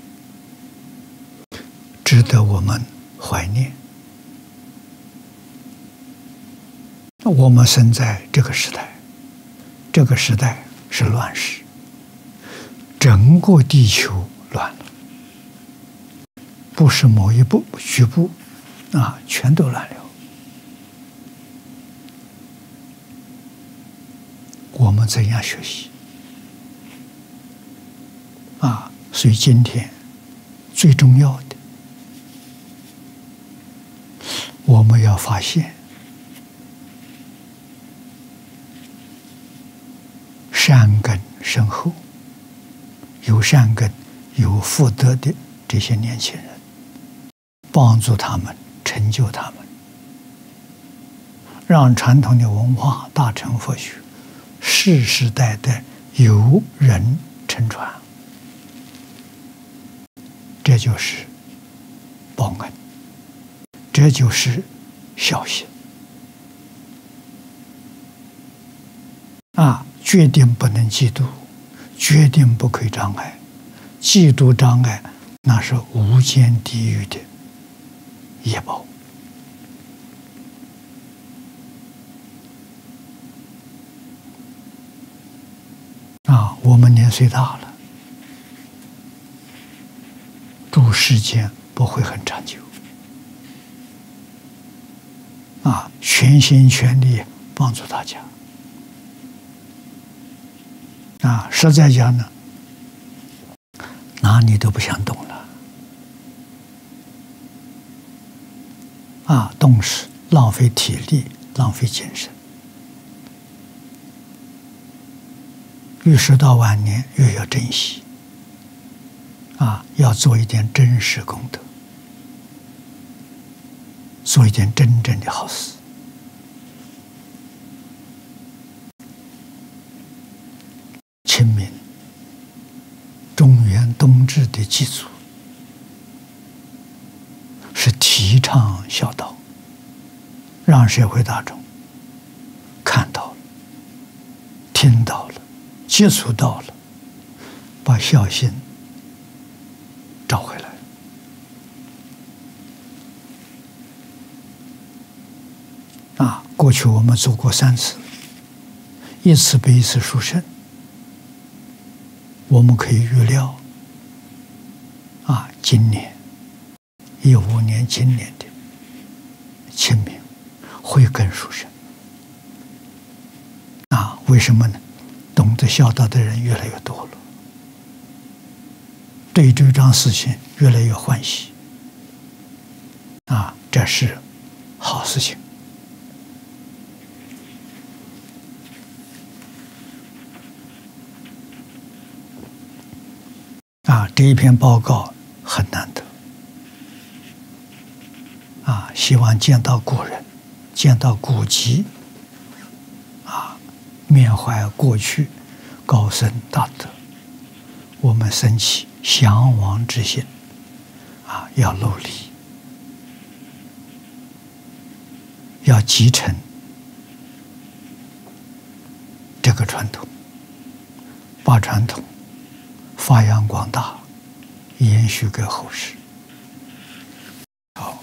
S2: 值得我们怀念。我们生在这个时代，这个时代是乱世，整个地球乱了，不是某一局部全都乱了。我们怎样学习？所以今天最重要的，我们要发现善根深厚，有善根、有福德的这些年轻人，帮助他们，成就他们，让传统的文化大乘佛学世世代代有人承传，这就是报恩，这就是孝心决定不能嫉妒，决定不可以障碍。嫉妒障碍，那是无间地狱的业报。我们年岁大了，住世间不会很长久。全心全力帮助大家。实在讲呢，哪里都不想动了。动是浪费体力，浪费精神。越是到晚年，越要珍惜。要做一点真实功德，做一点真正的好事。清明、中原、冬至的祭祖，是提倡孝道，让社会大众看到了、听到了、接触到了，把孝心找回来。过去我们做过3次，一次比一次殊胜。我们可以预料，今年15年今年的清明会更殊胜。为什么呢？懂得孝道的人越来越多了，对这桩事情越来越欢喜。这是好事情。这一篇报告很难得。希望见到古人，见到古籍，缅怀过去高僧大德，我们生起向往之心，要努力，要继承这个传统，把传统发扬光大，延续给后世。好，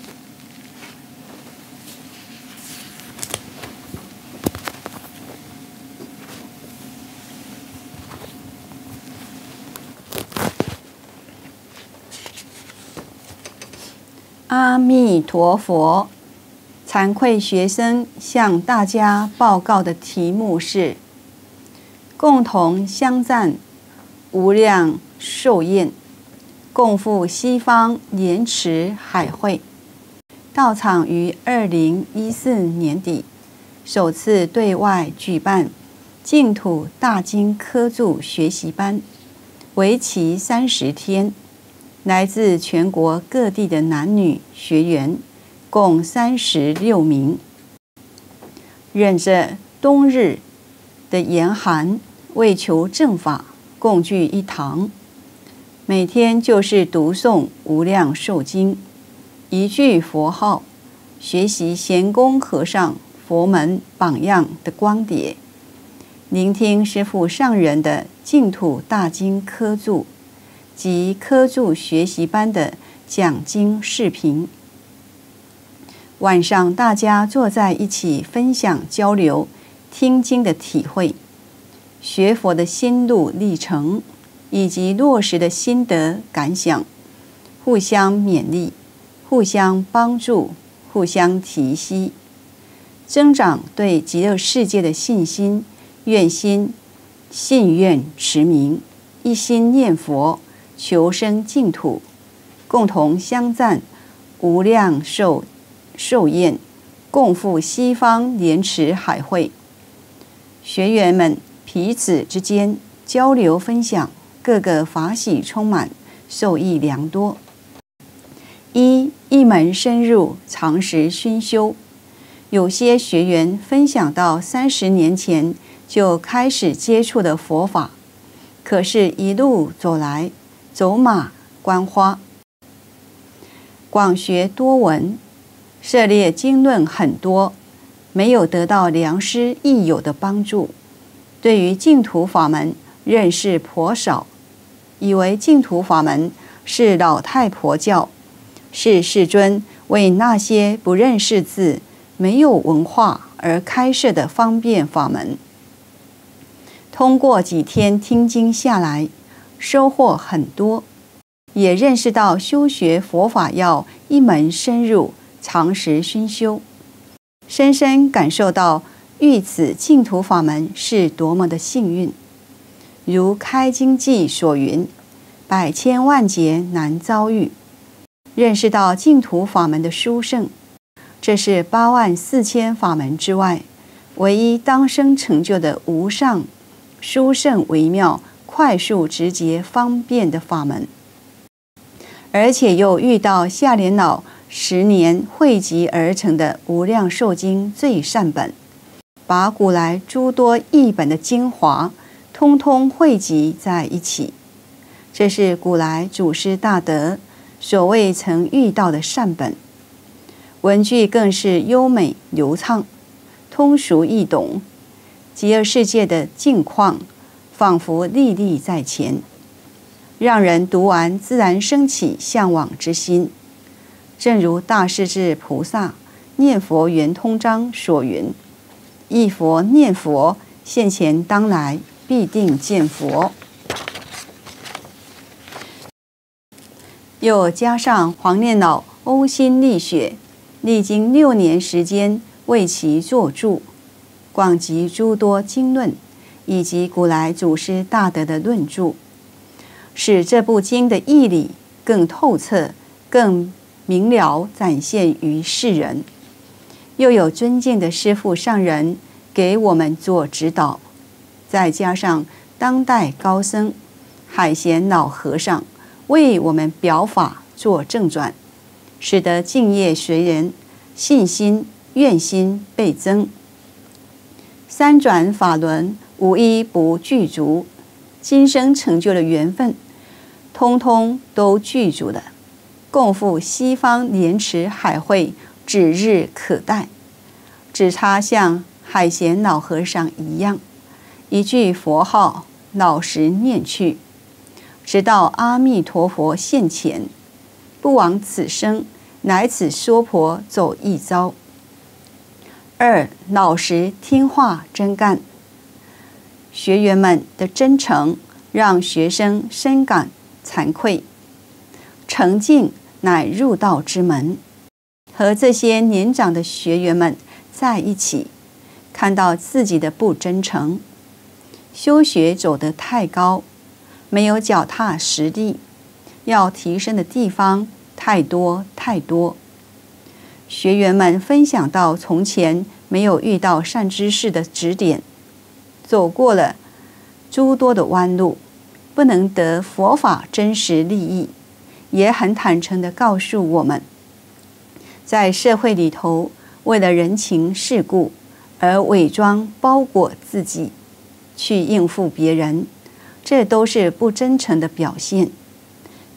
S3: 阿弥陀佛。惭愧学生向大家报告的题目是：共同相赞无量寿宴，共赴西方莲池海会。道场于2014年底首次对外举办净土大经科注学习班，为期30天，来自全国各地的男女学员共36名，忍着冬日的严寒，为求正法，共聚一堂。 每天就是读诵《无量寿经》，一句佛号，学习贤公和尚佛门榜样的光碟，聆听师父上人的净土大经科注及科注学习班的讲经视频。晚上大家坐在一起分享交流听经的体会，学佛的心路历程，以及落实的心得感想，互相勉励，互相帮助，互相提携，增长对极乐世界的信心、愿心，信愿持名，一心念佛，求生净土，共同相赞无量寿宴，共赴西方莲池海会。学员们彼此之间交流分享，个个法喜充满，受益良多。一门深入，常时熏修。有些学员分享到30年前就开始接触的佛法，可是一路走来，走马观花，广学多闻，涉猎经论很多，没有得到良师益友的帮助，对于净土法门认识颇少，以为净土法门是老太婆教，是世尊为那些不认识字、没有文化而开设的方便法门。通过几天听经下来，收获很多，也认识到修学佛法要一门深入，常时熏修，深深感受到遇此净土法门是多么的幸运。如开经记所云，百千万劫难遭遇，认识到净土法门的殊胜，这是84000法门之外唯一当生成就的无上殊胜微妙、快速直捷方便的法门。而且又遇到下联老10年汇集而成的无量寿经最善本，把古来诸多译本的精华通通汇集在一起，这是古来祖师大德所未曾遇到的善本。文句更是优美流畅，通俗易懂，极乐世界的境况仿佛历历在前，让人读完自然升起向往之心。正如大势至菩萨念佛圆通章所云，忆佛念佛，现前当来必定见佛。又加上黄念老呕心沥血，历经6年时间为其作注，广集诸多经论以及古来祖师大德的论著，使这部经的义理更透彻、更明了展现于世人。又有尊敬的师父上人给我们做指导，再加上当代高僧海贤老和尚为我们表法做正转，使得敬业随人，信心愿心倍增。三转法轮无一不具足，今生成就的缘分通通都具足了，共赴西方莲池海会指日可待，只差像海贤老和尚一样，一句佛号老实念去，直到阿弥陀佛现前，不枉此生乃此娑婆走一遭。2. 老实听话真干。学员们的真诚让学生深感惭愧，诚敬乃入道之门。和这些年长的学员们在一起，看到自己的不真诚，修学走得太高，没有脚踏实地，要提升的地方太多太多。学员们分享到从前没有遇到善知识的指点，走过了诸多的弯路，不能得佛法真实利益，也很坦诚地告诉我们，在社会里头为了人情世故而伪装包裹自己，去应付别人，这都是不真诚的表现。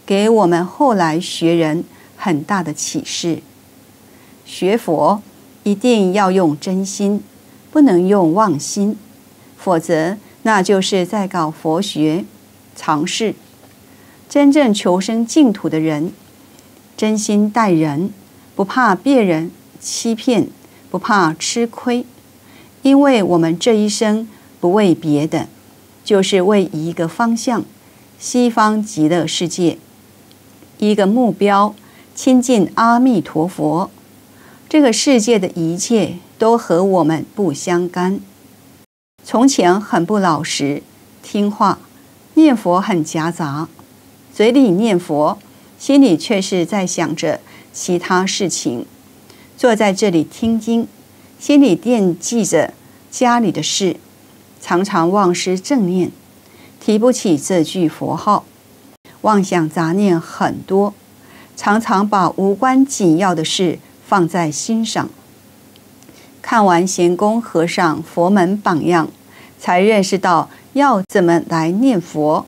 S3: 给我们后来学人很大的启示。学佛一定要用真心，不能用妄心，否则那就是在搞佛学常识。真正求生净土的人，真心待人，不怕别人欺骗，不怕吃亏，因为我们这一生不为别的，就是为一个方向，西方极乐世界，一个目标，亲近阿弥陀佛。这个世界的一切都和我们不相干。从前很不老实，听话，念佛很夹杂，嘴里念佛，心里却是在想着其他事情。坐在这里听经，心里惦记着家里的事，常常忘失正念，提不起这句佛号，妄想杂念很多，常常把无关紧要的事放在心上。看完贤公和尚佛门榜样，才认识到要怎么来念佛。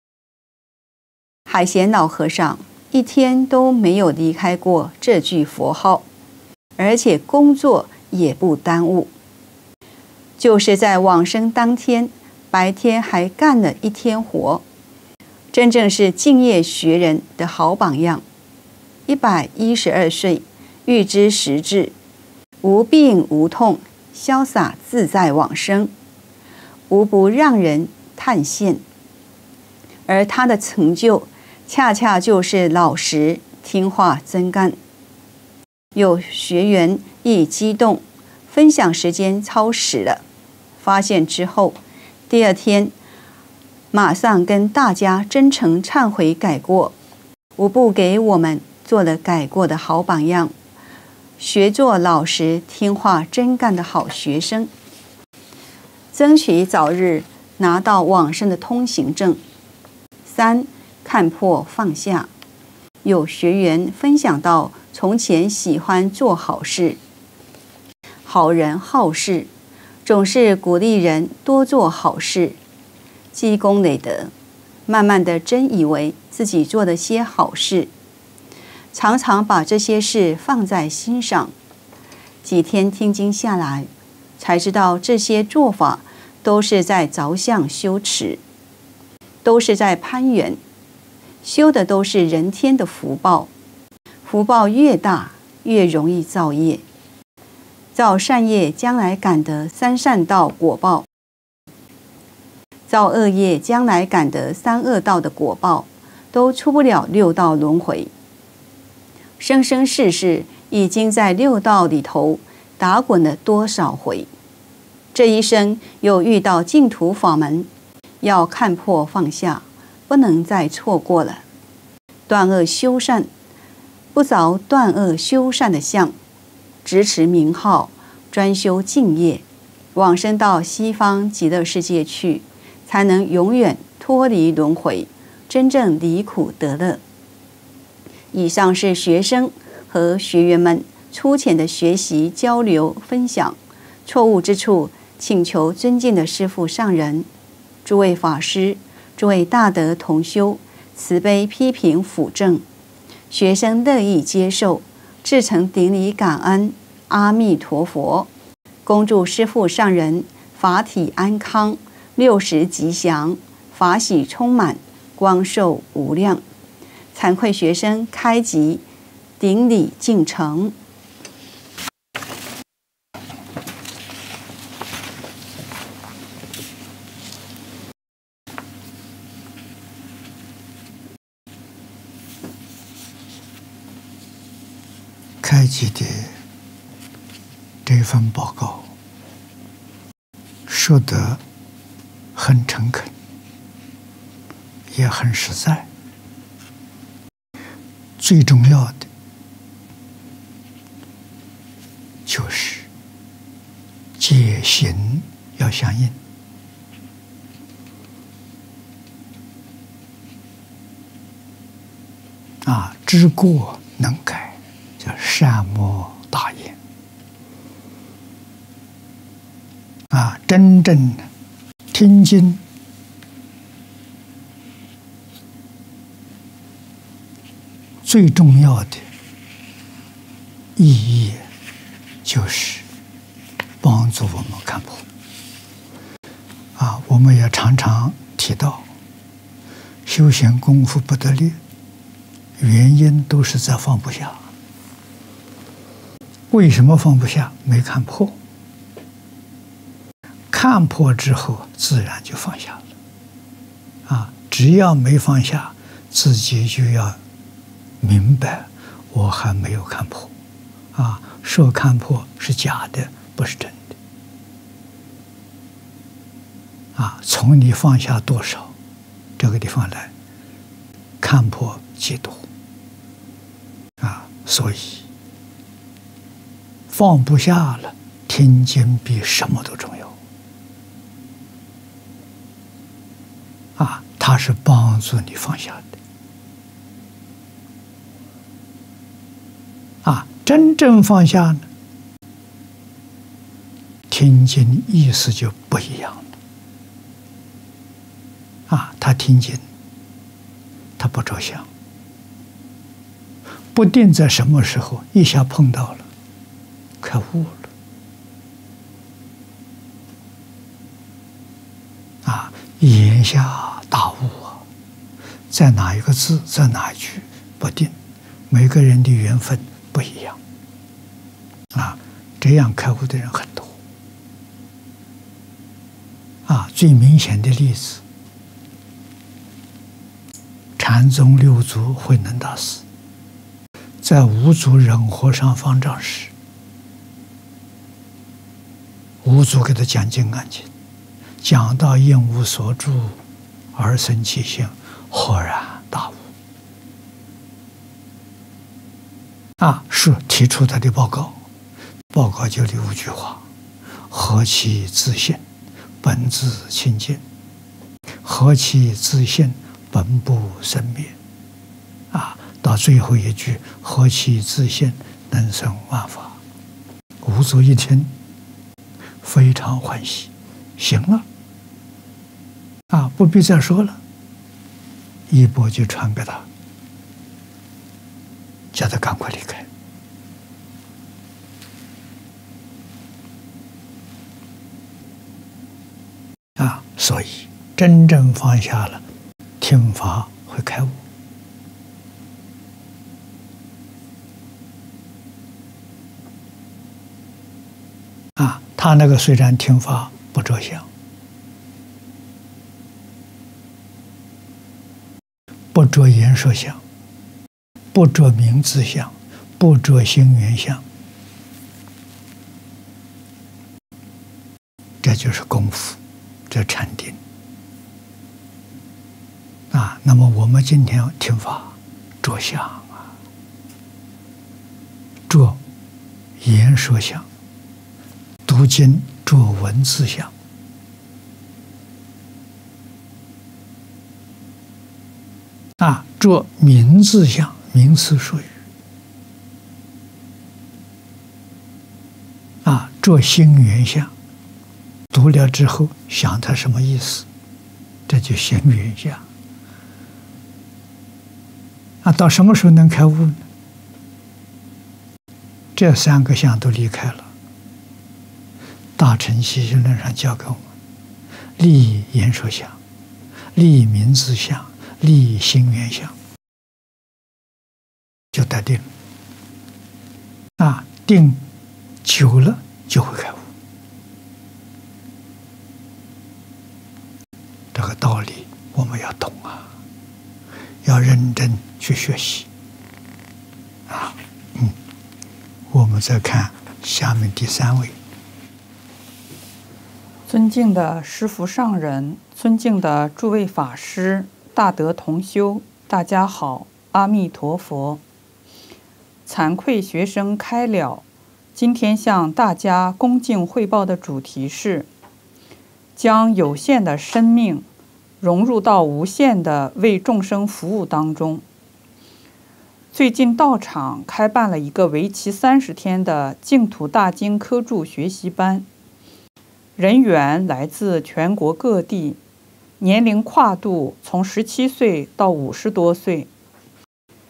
S3: 海贤老和尚一天都没有离开过这句佛号，而且工作也不耽误，就是在往生当天，白天还干了一天活，真正是敬业学人的好榜样。112岁，预知时至，无病无痛，潇洒自在往生，无不让人叹羡。而他的成就，恰恰就是老实听话真干。有学员一激动，分享时间超时了，发现之后，第二天马上跟大家真诚忏悔改过，无不给我们做了改过的好榜样，学做老实听话真干的好学生，争取早日拿到往生的通行证。3. 看破放下。有学员分享到，从前喜欢做好事，好人好事，总是鼓励人多做好事，积功累德，慢慢的真以为自己做了些好事，常常把这些事放在心上。几天听经下来，才知道这些做法都是在着相修持，都是在攀缘，修的都是人天的福报。福报越大，越容易造业。造善业将来感得三善道果报，造恶业将来感得三恶道的果报，都出不了六道轮回。生生世世已经在六道里头打滚了多少回，这一生又遇到净土法门，要看破放下，不能再错过了。断恶修善，不着断恶修善的相，直持名号，专修净业，往生到西方极乐世界去，才能永远脱离轮回，真正离苦得乐。以上是学生和学员们粗浅的学习交流分享，错误之处请求尊敬的师父上人、诸位法师、诸位大德同修慈悲批评辅正，学生乐意接受，至诚顶礼感恩。阿弥陀佛。恭祝师父上人法体安康，60吉祥，法喜充满，光寿无量。惭愧学生开集顶礼敬诚。
S2: 开集的这份报告说得很诚恳，也很实在。最重要的就是戒行要相应。知过能改，叫善莫大焉。真正听经最重要的意义就是帮助我们看破。我们也常常提到，修行功夫不得力，原因都是在放不下。为什么放不下？没看破。看破之后，自然就放下了。只要没放下，自己就要明白，我还没有看破。说看破是假的，不是真的。从你放下多少这个地方来看破几多。所以放不下了，听经比什么都重要。它是帮助你放下的。真正放下呢，听经意思就不一样了。他听经，他不着相，不定在什么时候一下碰到了，开悟了。眼下大悟在哪一个字，在哪一句不定，每个人的缘分不一样。这样开悟的人很多。最明显的例子，禅宗六祖慧能大师在五祖忍和尚方丈时，五祖给他讲经案经，讲到应无所住而生其心，豁然大悟。是提出他的报告，报告就5句话：何其自性，本自清净；何其自性，本不生灭。到最后一句：何其自性，能生万法。五祖一听，非常欢喜，行了，不必再说了，衣钵就传给他，叫他赶快离开。所以真正放下了，听法会开悟。他那个虽然听法不着相，不着言说相，不着名字相，不着心缘相，这就是功夫，这禅定。那么我们今天听法着相着言说相，读经着文字相，着名字相，名词术语，着心缘相，读了之后想它什么意思，这就心缘相。到什么时候能开悟呢？这3个相都离开了。大乘习修论上教给我们：立言说相，立名字相，立心缘相，就得定了。定久了就会开悟。这个道理我们要懂要认真去学习。我们再看下面第3位。
S4: 尊敬的师父上人，尊敬的诸位法师，大德同修，大家好，阿弥陀佛。惭愧学生开了，今天向大家恭敬汇报的主题是将有限的生命融入到无限的为众生服务当中。最近道场开办了一个为期30天的净土大经科注学习班，人员来自全国各地，年龄跨度从17岁到50多岁。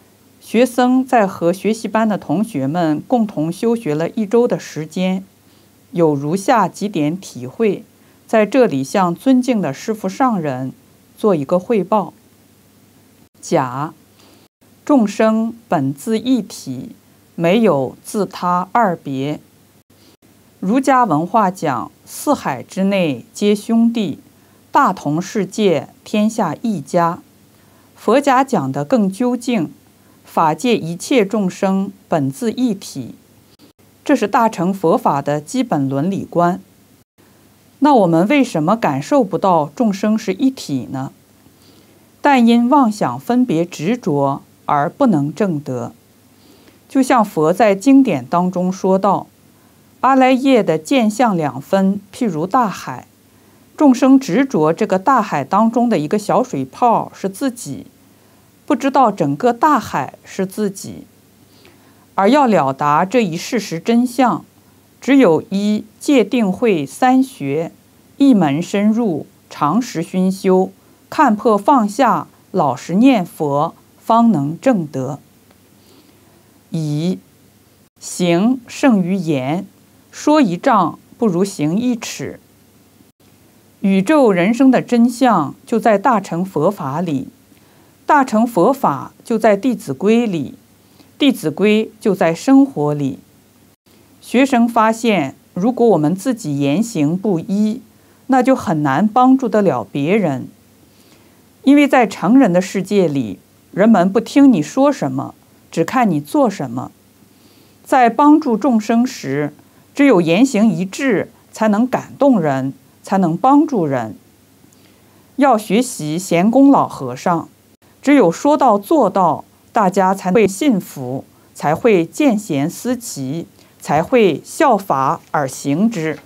S4: 学僧在和学习班的同学们共同修学了1周的时间，有如下几点体会，在这里向尊敬的师父上人做一个汇报。甲，众生本自一体，没有自他二别。儒家文化讲四海之内皆兄弟，大同世界天下一家。佛家讲的更究竟，法界一切众生本自一体，这是大乘佛法的基本伦理观。那我们为什么感受不到众生是一体呢？但因妄想分别执着而不能证得。就像佛在经典当中说道，阿赖耶的见相两分，譬如大海，众生执着这个大海当中的一个小水泡是自己，不知道整个大海是自己。而要了达这一事实真相，只有一戒定慧3学，一门深入，常时熏修，看破放下，老实念佛，方能证得。以行胜于言，说1丈不如行1尺。宇宙人生的真相就在大乘佛法里，大乘佛法就在弟子规里，弟子规就在生活里。学生发现，如果我们自己言行不一，那就很难帮助得了别人。因为在成人的世界里，人们不听你说什么，只看你做什么。在帮助众生时，只有言行一致，才能感动人，才能帮助人。要学习贤公老和尚，只有说到做到，大家才会信服，才会见贤思齐，才会效法而行之。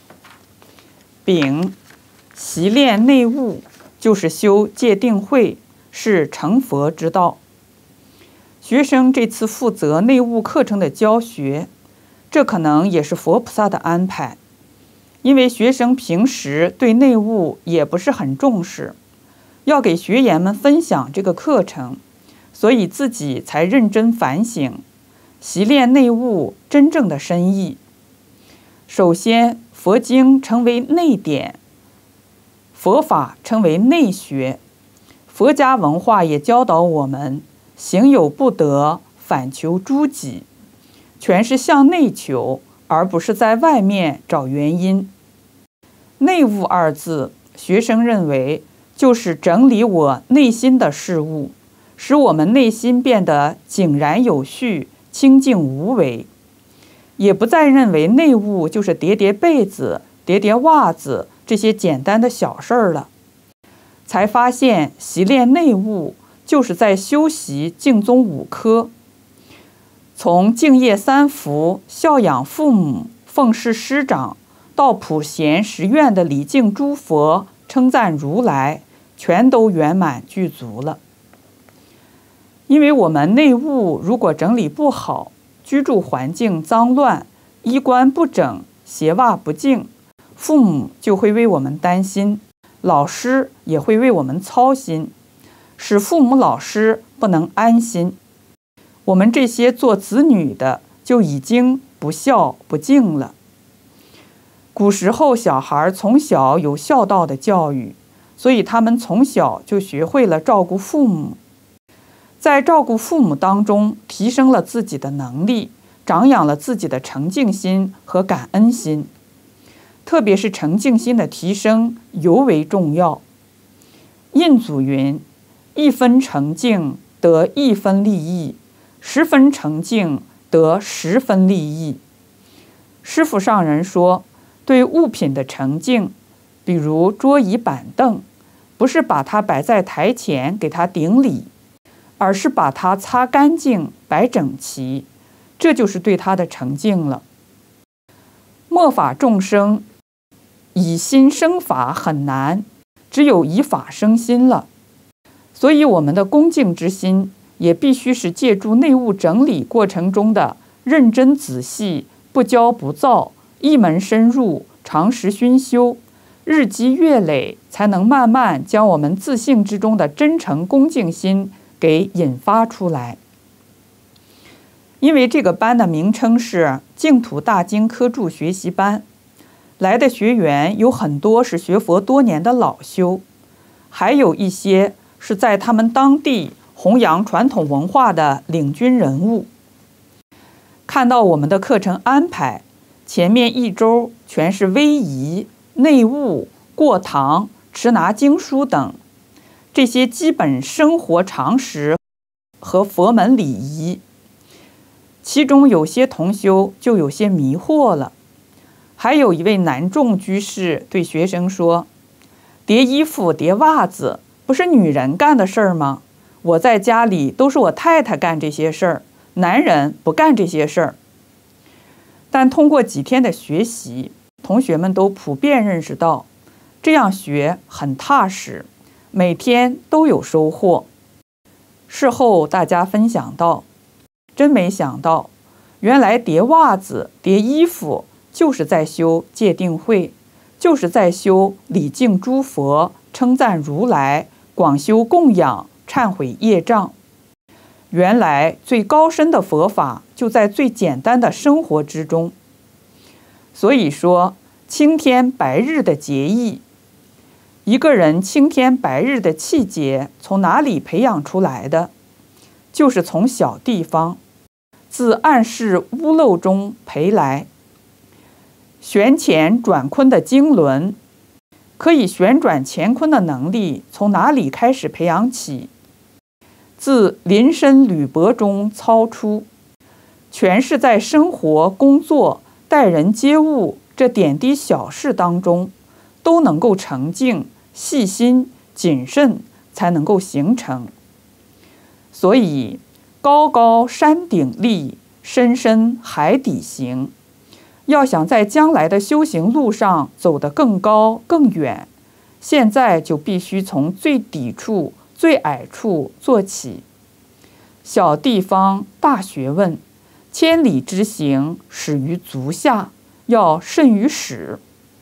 S4: 丙，习练内悟，就是修戒定慧，是成佛之道。学生这次负责内悟课程的教学，这可能也是佛菩萨的安排。因为学生平时对内悟也不是很重视，要给学员们分享这个课程，所以自己才认真反省，习练内悟真正的深意。首先，佛经称为内典，佛法称为内学。佛家文化也教导我们，行有不得，反求诸己，全是向内求，而不是在外面找原因。内悟2字，学生认为就是整理我内心的事物，使我们内心变得井然有序，清净无为。也不再认为内悟就是叠叠被子、叠叠袜子这些简单的小事儿了，才发现习练内悟就是在修习净宗5科，从敬业3福、孝养父母、奉事师长，到普贤十愿的礼敬诸佛、称赞如来，全都圆满具足了。因为我们内务如果整理不好，居住环境脏乱，衣冠不整，鞋袜不净，父母就会为我们担心，老师也会为我们操心，使父母老师不能安心。我们这些做子女的就已经不孝不敬了。古时候小孩从小有孝道的教育，所以他们从小就学会了照顾父母。在照顾父母当中，提升了自己的能力，长养了自己的诚敬心和感恩心。特别是诚敬心的提升尤为重要。印祖云：1分诚敬得1分利益，10分诚敬得10分利益。师父上人说，对物品的诚敬，比如桌椅板凳，不是把它摆在台前给它顶礼，而是把它擦干净摆整齐，这就是对它的诚敬了。末法众生以心生法很难，只有以法生心了。所以我们的恭敬之心也必须是借助内务整理过程中的认真仔细，不骄不躁，一门深入，常时熏修，日积月累，才能慢慢将我们自性之中的真诚恭敬心给引发出来。 因为这个班的名称是净土大经科注学习班，来的学员有很多是学佛多年的老修，还有一些是在他们当地弘扬传统文化的领军人物。看到我们的课程安排，前面一周全是威仪、内务、过堂、持拿经书等这些基本生活常识和佛门礼仪，其中有些同修就有些迷惑了。还有一位男众居士对学生说：“叠衣服、叠袜子不是女人干的事儿吗？我在家里都是我太太干这些事儿，男人不干这些事儿。”但通过几天的学习，同学们都普遍认识到，这样学很踏实，每天都有收获。事后大家分享到，真没想到，原来叠袜子、叠衣服就是在修戒定慧，就是在修礼敬诸佛、称赞如来、广修供养、忏悔业障。原来最高深的佛法就在最简单的生活之中。所以说，青天白日的节义，一个人青天白日的气节从哪里培养出来的？就是从小地方，自暗室屋漏中培来。旋乾转坤的经轮，可以旋转乾坤的能力从哪里开始培养起？自临身履帛中操出，全是在生活、工作、待人接物这点滴小事当中，都能够澄净、细心、谨慎，才能够形成。所以，高高山顶立，深深海底行。要想在将来的修行路上走得更高更远，现在就必须从最底处、最矮处做起。小地方大学问，千里之行始于足下，要甚于始。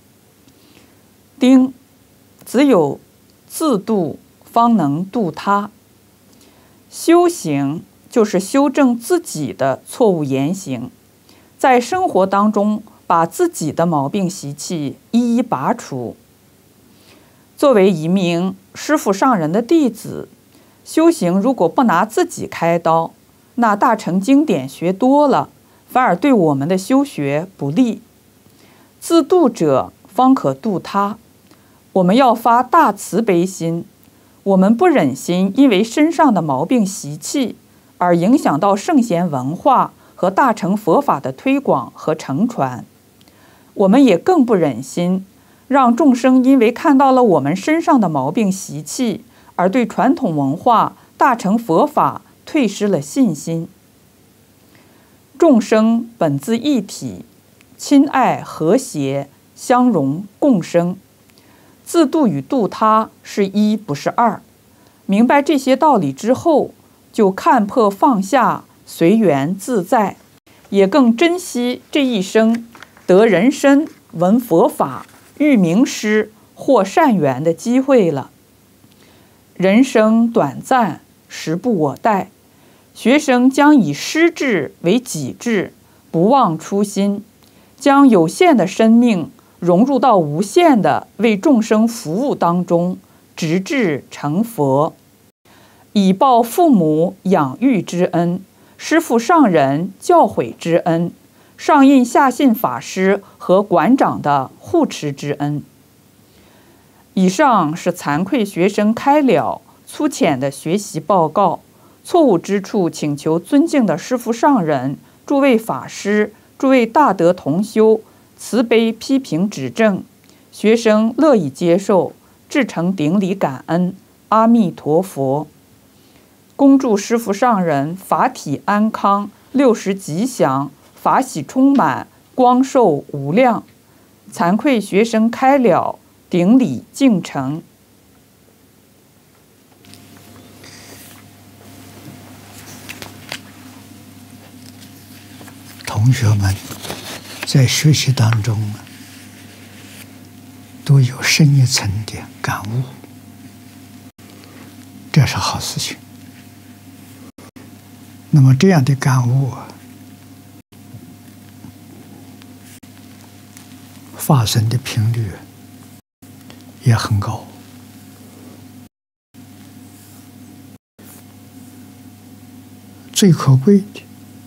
S4: 丁，只有自度，方能度他。修行就是修正自己的错误言行，在生活当中把自己的毛病习气一一拔除。作为一名师父上人的弟子，修行如果不拿自己开刀，那大乘经典学多了，反而对我们的修学不利。自度者方可度他。我们要发大慈悲心，我们不忍心因为身上的毛病习气而影响到圣贤文化和大乘佛法的推广和承传。我们也更不忍心让众生因为看到了我们身上的毛病习气，而对传统文化、大乘佛法退失了信心。众生本自一体，亲爱和谐，相容共生。自度与度他是一，不是二。明白这些道理之后，就看破放下，随缘自在，也更珍惜这一生得人身、闻佛法、遇名师、获善缘的机会了。人生短暂，时不我待，学生将以师志为己志，不忘初心，将有限的生命融入到无限的为众生服务当中，直至成佛，以报父母养育之恩，师父上人教诲之恩，上印下信法师和馆长的护持之恩。以上是惭愧学生开了粗浅的学习报告，错误之处请求尊敬的师父上人、诸位法师、诸位大德同修慈悲批评指正，学生乐意接受，至诚顶礼感恩。阿弥陀佛。恭祝师父上人法体安康，60吉祥，法喜充满，光寿无量。惭愧学生开了，顶礼敬诚。
S2: 同学们在学习当中都有深一层的感悟，这是好事情。那么这样的感悟发生的频率也很高。最可贵的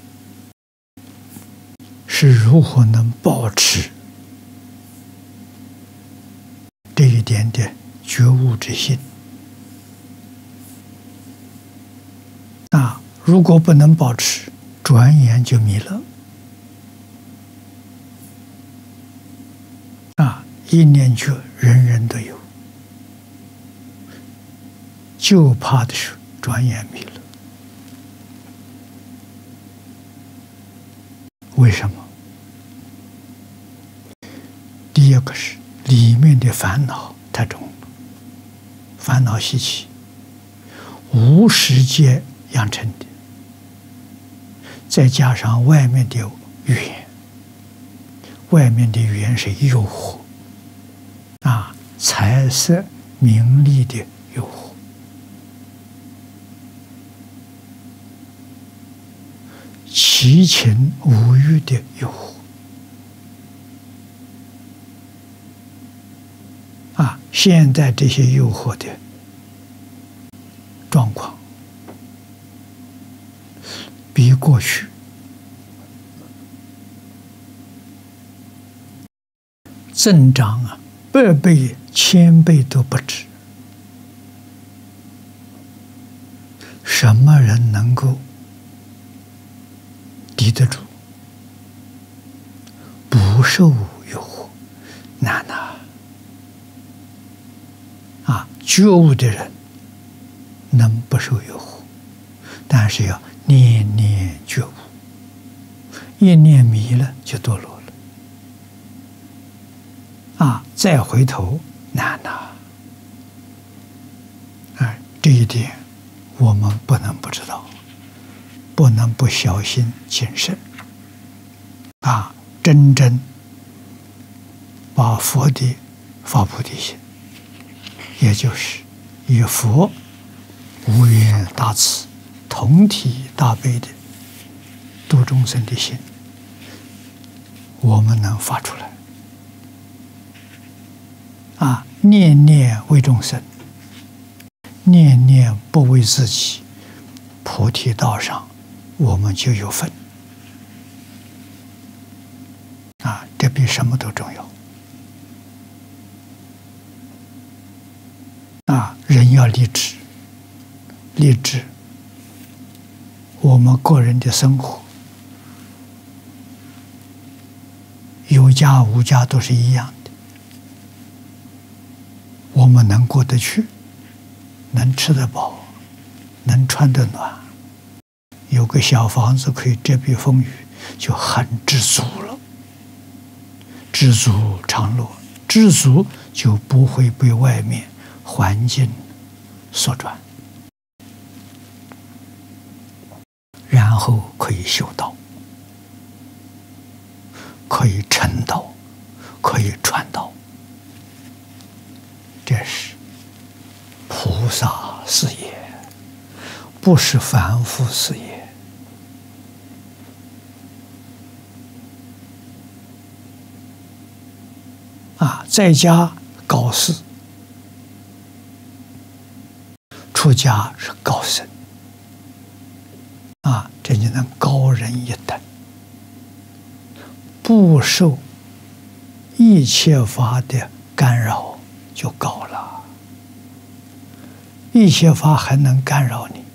S2: 是如何能保持这一点的觉悟之心。如果不能保持，转眼就迷了。一念觉人人都有，就怕的是转眼迷了。为什么？第一个是里面的烦恼太重了，烦恼习气，无始界养成的。再加上外面的语言，外面的语言是诱惑，财色名利的诱惑，七情五欲的诱惑，现在这些诱惑的状况，比过去增长100倍、1000倍都不止。什么人能够抵得住，不受诱惑？难呐！觉悟的人能不受诱惑，但是要念念觉悟，一念迷了就堕落了。再回头难呐！这一点我们不能不知道，不能不小心谨慎。真正把佛的发菩提心，也就是以佛无缘大慈、同体大悲的度众生的心，我们能发出来。念念为众生，念念不为自己，菩提道上我们就有份。这比什么都重要。人要立志，立志我们个人的生活，有家无家都是一样的。我们能过得去，能吃得饱，能穿得暖，有个小房子可以遮蔽风雨，就很知足了。知足常乐，知足就不会被外面环境所转，然后可以修道，可以成道，可以传道。这是菩萨事业，不是凡夫事业。在家搞事，出家是高僧，这就能高人一等，不受一切法的干扰就高了。一切法还能干扰你，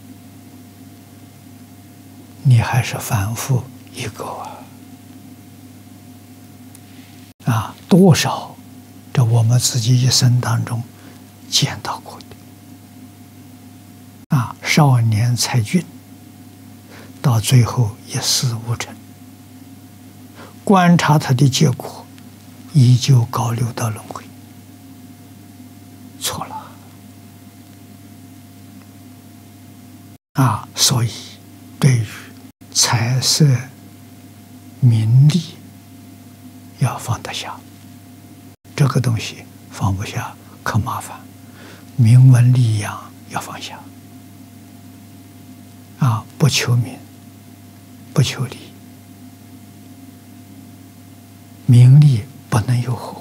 S2: 你还是凡夫一个多少这我们自己一生当中见到过的少年才俊，到最后一事无成，观察他的结果，依旧高流到轮回，错了所以对于财色名利要放得下，这个东西放不下可麻烦。名闻利养要放下不求名，不求利，名利不不能诱惑我，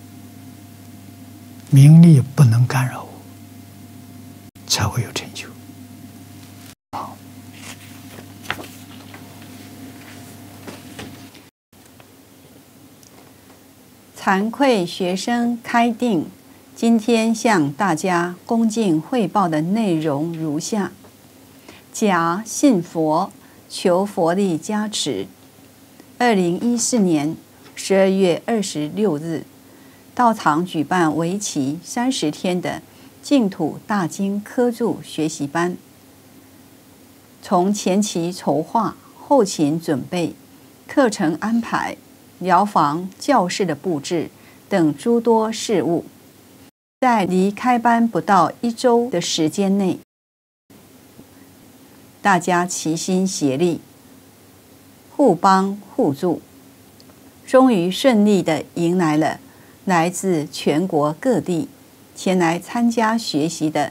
S2: 名利不能干扰我，才会有成就。
S3: 惭愧学生开定，今天向大家恭敬汇报的内容如下：甲信佛，求佛力加持。2014年12月26日，道场举办为期30天的净土大经科注学习班，从前期筹划、后勤准备、课程安排、疗房、教室的布置等诸多事务，在离开班不到1周的时间内，大家齐心协力，互帮互助，终于顺利地迎来了来自全国各地前来参加学习的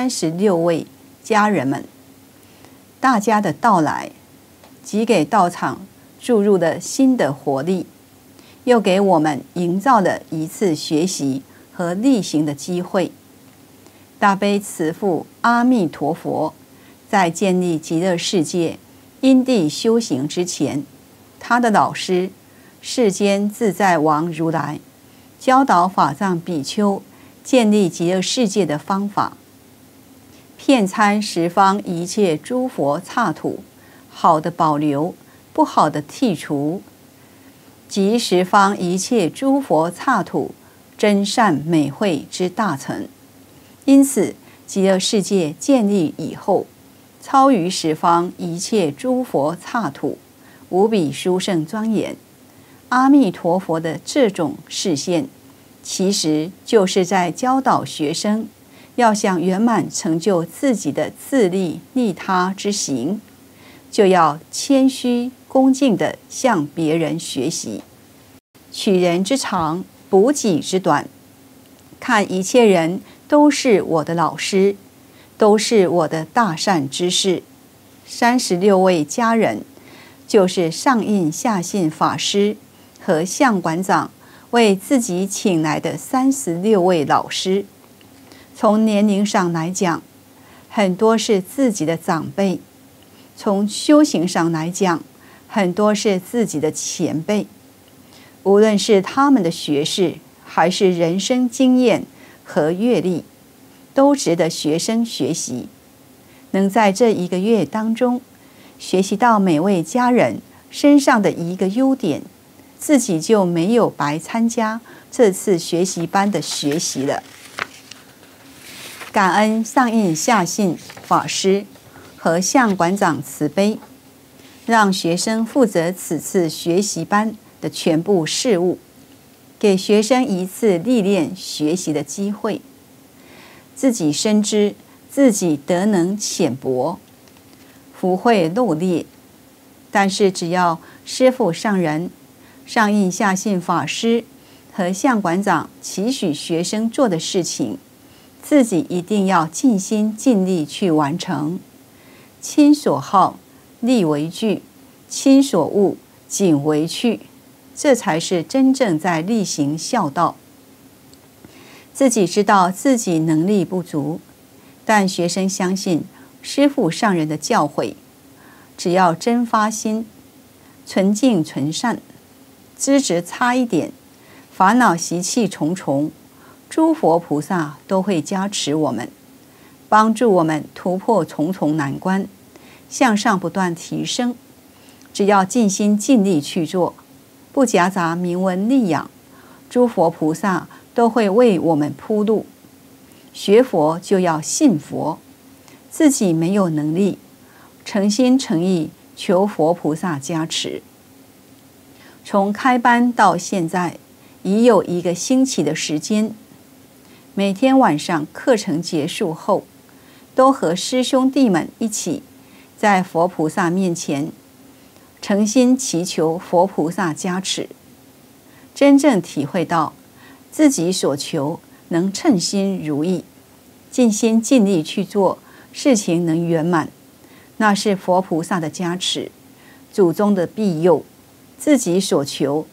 S3: 36位家人们。大家的到来，即给道场注入了新的活力，又给我们营造了一次学习和力行的机会。大悲慈父阿弥陀佛在建立极乐世界因地修行之前，他的老师世间自在王如来教导法藏比丘建立极乐世界的方法，遍参十方一切诸佛刹土，好的保留，不好的剔除，即十方一切诸佛刹土真善美慧之大成。因此，极乐世界建立以后，超于十方一切诸佛刹土，无比殊胜庄严。阿弥陀佛的这种示现，其实就是在教导学生，要想圆满成就自己的自利利他之行，就要谦虚恭敬地向别人学习，取人之长，补己之短，看一切人都是我的老师，都是我的大善知识。36位家人，就是上印下信法师和相馆长为自己请来的36位老师。从年龄上来讲，很多是自己的长辈；从修行上来讲，很多是自己的前辈。无论是他们的学识，还是人生经验和阅历，都值得学生学习。能在这1个月当中学习到每位家人身上的一个优点，自己就没有白参加这次学习班的学习了。感恩上印下信法师和相馆长慈悲，让学生负责此次学习班的全部事务，给学生一次历练学习的机会。自己深知自己德能浅薄，福慧漏劣，但是只要师父上人、上印下信法师和相馆长期许学生做的事情，自己一定要尽心尽力去完成。亲所好，力为具；亲所恶，谨为去。这才是真正在力行孝道。自己知道自己能力不足，但学生相信师父上人的教诲，只要真发心，纯净纯善，资质差一点，烦恼习气重重，诸佛菩萨都会加持我们，帮助我们突破重重难关，向上不断提升。只要尽心尽力去做，不夹杂名闻利养，诸佛菩萨都会为我们铺路。学佛就要信佛，自己没有能力，诚心诚意求佛菩萨加持。从开班到现在，已有1个星期的时间，每天晚上课程结束后，都和师兄弟们一起在佛菩萨面前诚心祈求佛菩萨加持，真正体会到自己所求能称心如意，尽心尽力去做，事情能圆满，那是佛菩萨的加持，祖宗的庇佑，自己所求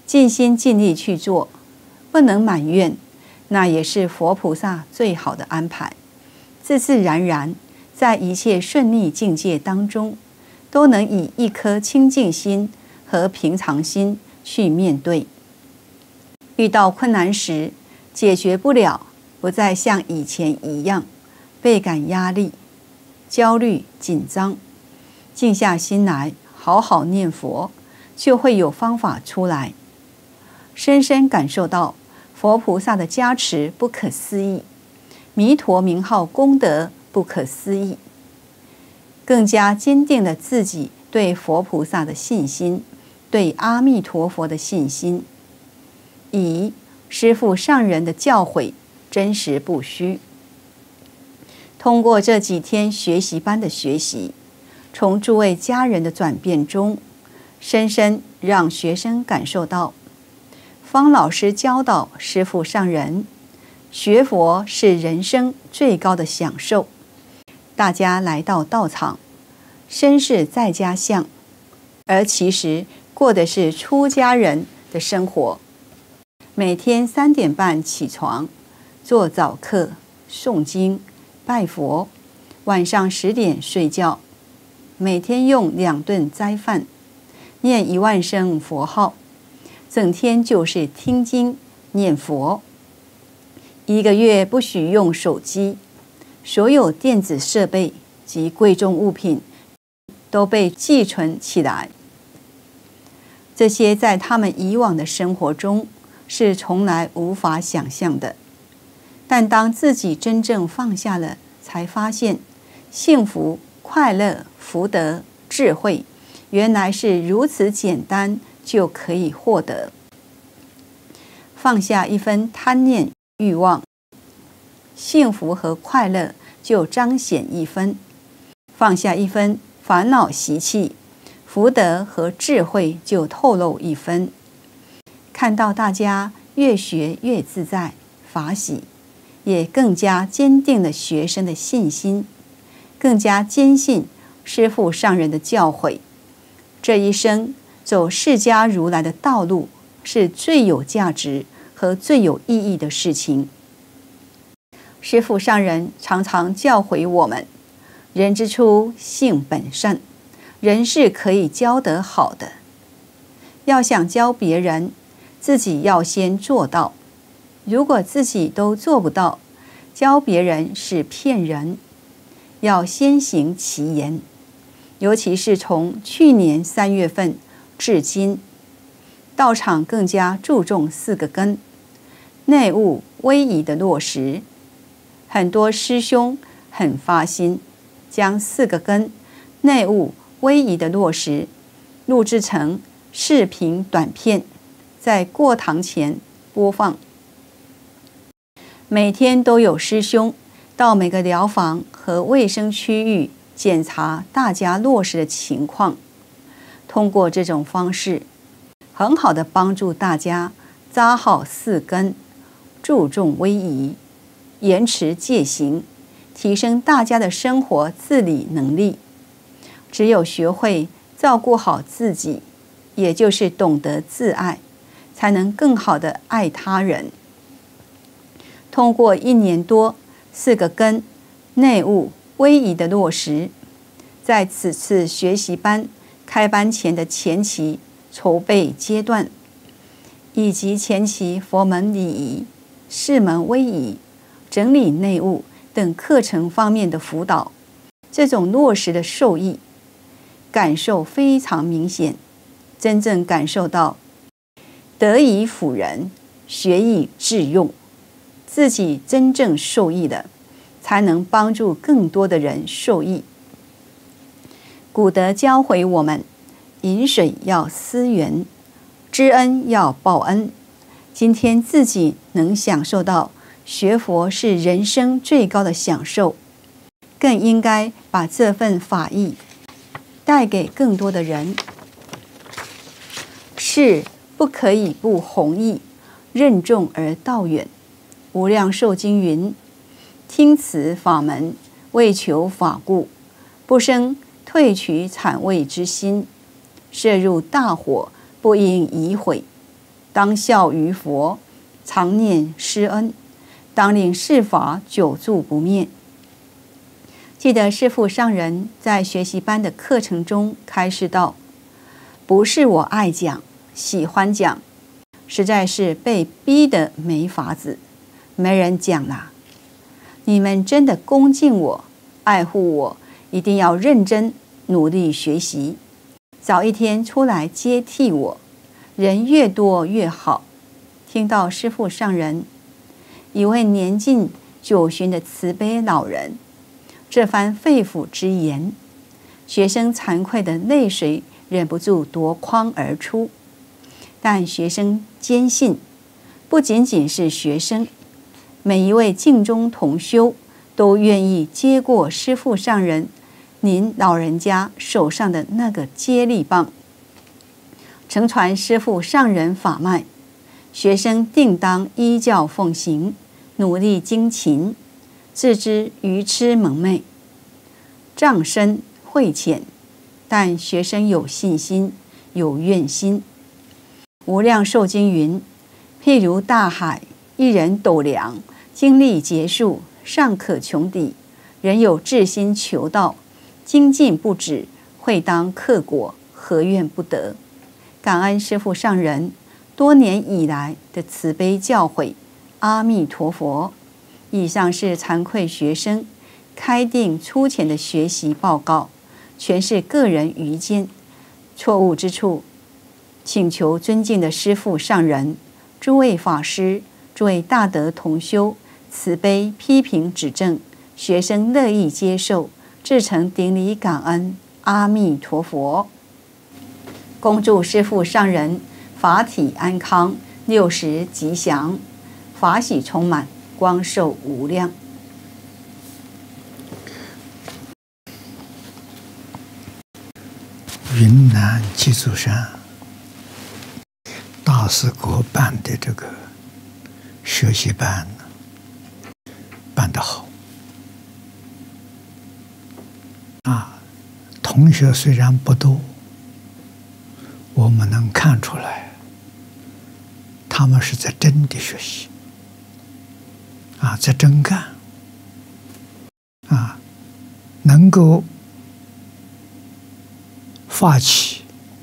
S3: 尽心尽力去做，不能埋怨，那也是佛菩萨最好的安排。自自然然，在一切顺利境界当中，都能以一颗清净心和平常心去面对。遇到困难时，解决不了，不再像以前一样倍感压力、焦虑、紧张，静下心来，好好念佛，就会有方法出来。深深感受到佛菩萨的加持不可思议，弥陀名号功德不可思议，更加坚定了自己对佛菩萨的信心，对阿弥陀佛的信心。以师父上人的教诲真实不虚。通过这几天学习班的学习，从诸位家人的转变中，深深让学生感受到方老师教导师父上人，学佛是人生最高的享受。大家来到道场，身是在家相，而其实过的是出家人的生活。每天3点半起床，做早课、诵经、拜佛，晚上10点睡觉。每天用2顿斋饭，念1万声佛号，整天就是听经念佛。1个月不许用手机，所有电子设备及贵重物品都被寄存起来。这些在他们以往的生活中是从来无法想象的，但当自己真正放下了，才发现幸福、快乐、福德、智慧原来是如此简单就可以获得。放下一分贪念欲望，幸福和快乐就彰显一分；放下一分烦恼习气，福德和智慧就透露一分。看到大家越学越自在法喜，也更加坚定了学生的信心，更加坚信师父上人的教诲。这一生走释迦如来的道路，是最有价值和最有意义的事情。师父上人常常教诲我们，人之初性本善，人是可以教得好的。要想教别人，自己要先做到。如果自己都做不到，教别人是骗人。要先行其言。尤其是从去年3月份至今，道场更加注重4个根，内务威仪的落实。很多师兄很发心，将4个根、内务威仪的落实录制成视频短片，在过堂前播放。每天都有师兄到每个疗房和卫生区域检查大家落实的情况，通过这种方式，很好的帮助大家扎好4根，注重威仪，严持戒行，提升大家的生活自理能力。只有学会照顾好自己，也就是懂得自爱，才能更好的爱他人。通过1年多4个根、内务威仪的落实，在此次学习班开班前的前期筹备阶段，以及前期佛门礼仪、释门威仪、整理内务等课程方面的辅导，这种落实的受益感受非常明显，真正感受到得以辅人，学以致用，自己真正受益的，才能帮助更多的人受益。古德教诲我们，饮水要思源，知恩要报恩。今天自己能享受到学佛是人生最高的享受，更应该把这份法益带给更多的人。是不可以不弘毅，任重而道远。无量寿经云：听此法门，为求法故，不生退取谄畏之心，涉入大火，不应疑悔。 当效于佛，常念师恩，当令世法久住不灭。记得师父上人在学习班的课程中开示道：不是我爱讲、喜欢讲，实在是被逼得没法子，没人讲啦。你们真的恭敬我、爱护我，一定要认真努力学习，早一天出来接替我，人越多越好。听到师父上人一位年近90的慈悲老人这番肺腑之言，学生惭愧的泪水忍不住夺眶而出。但学生坚信，不仅仅是学生，每一位净中同修都愿意接过师父上人您老人家手上的那个接力棒，承传师父上人法脉。学生定当依教奉行，努力精勤，自知愚痴蒙昧，障深慧浅，但学生有信心，有愿心。无量寿经云：譬如大海，一人斗量，精力结束，尚可穷底，人有志心求道，精进不止，会当克果，何怨不得？感恩师父上人多年以来的慈悲教诲，阿弥陀佛。以上是惭愧学生开定粗浅的学习报告，全是个人愚见，错误之处，请求尊敬的师父上人、诸位法师、诸位大德同修慈悲批评指正，学生乐意接受，至诚顶礼感恩，阿弥陀佛。恭祝师父上人法体安康，60吉祥，法喜充满，光寿无量。
S2: 云南鸡足山大师国办的这个学习班办得好啊！同学虽然不多，我们能看出来，他们是在真的学习啊，在真干啊，能够发起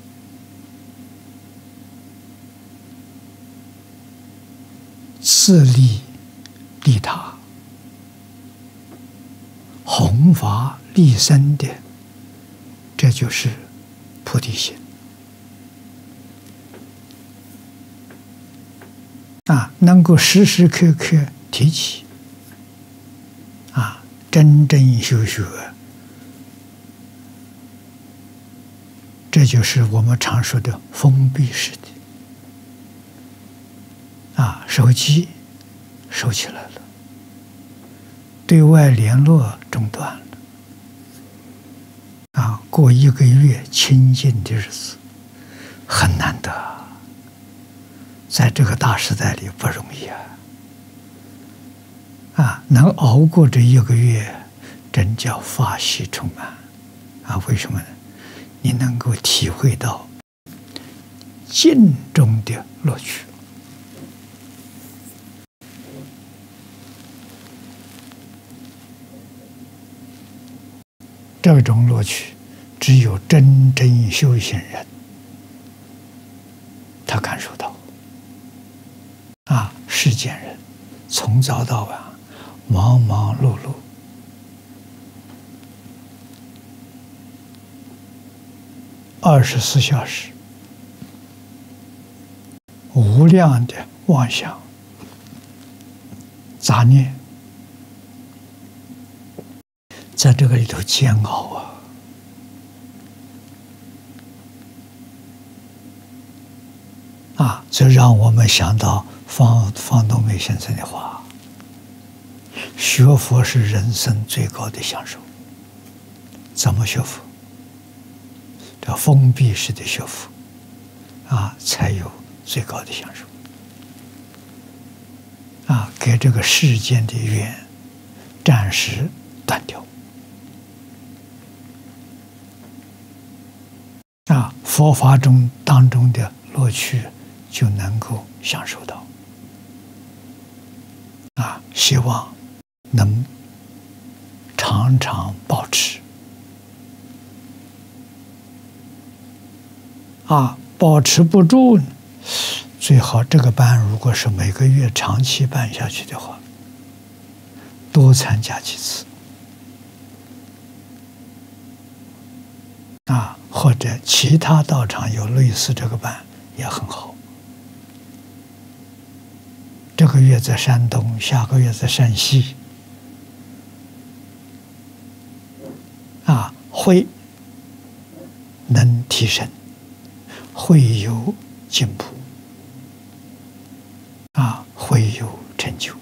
S2: 自利利他、弘法利生的，这就是菩提心啊！能够时时刻刻提起啊，真正修学，这就是我们常说的封闭式的啊，手机收起来了，对外联络中断了啊，过1个月清净的日子很难得，在这个大时代里不容易啊！能熬过这1个月，真叫法喜充满啊！为什么呢？你能够体会到静中的乐趣。这种乐趣，只有真正修行人他感受到啊！世间人从早到晚忙忙碌碌，24小时，无量的妄想、杂念，在这个里头煎熬啊！这让我们想到方东美先生的话：学佛是人生最高的享受。怎么学佛？这封闭式的学佛啊，才有最高的享受啊！给这个世间的缘暂时断掉啊！佛法当中的乐趣就能够享受到。希望能常常保持。保持不住，最好这个班如果是每个月长期办下去的话，多参加几次。或者其他道场有类似这个班也很好。这个月在山东，下个月在山西，会能提升，会有进步，会有成就。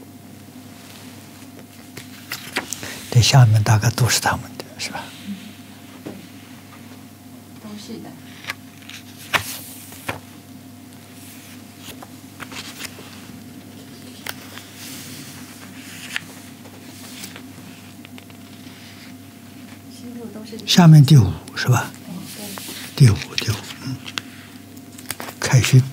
S2: 这下面大概都是他们的，是吧？
S3: 都是的。
S2: 下面第5是吧？第五，开训。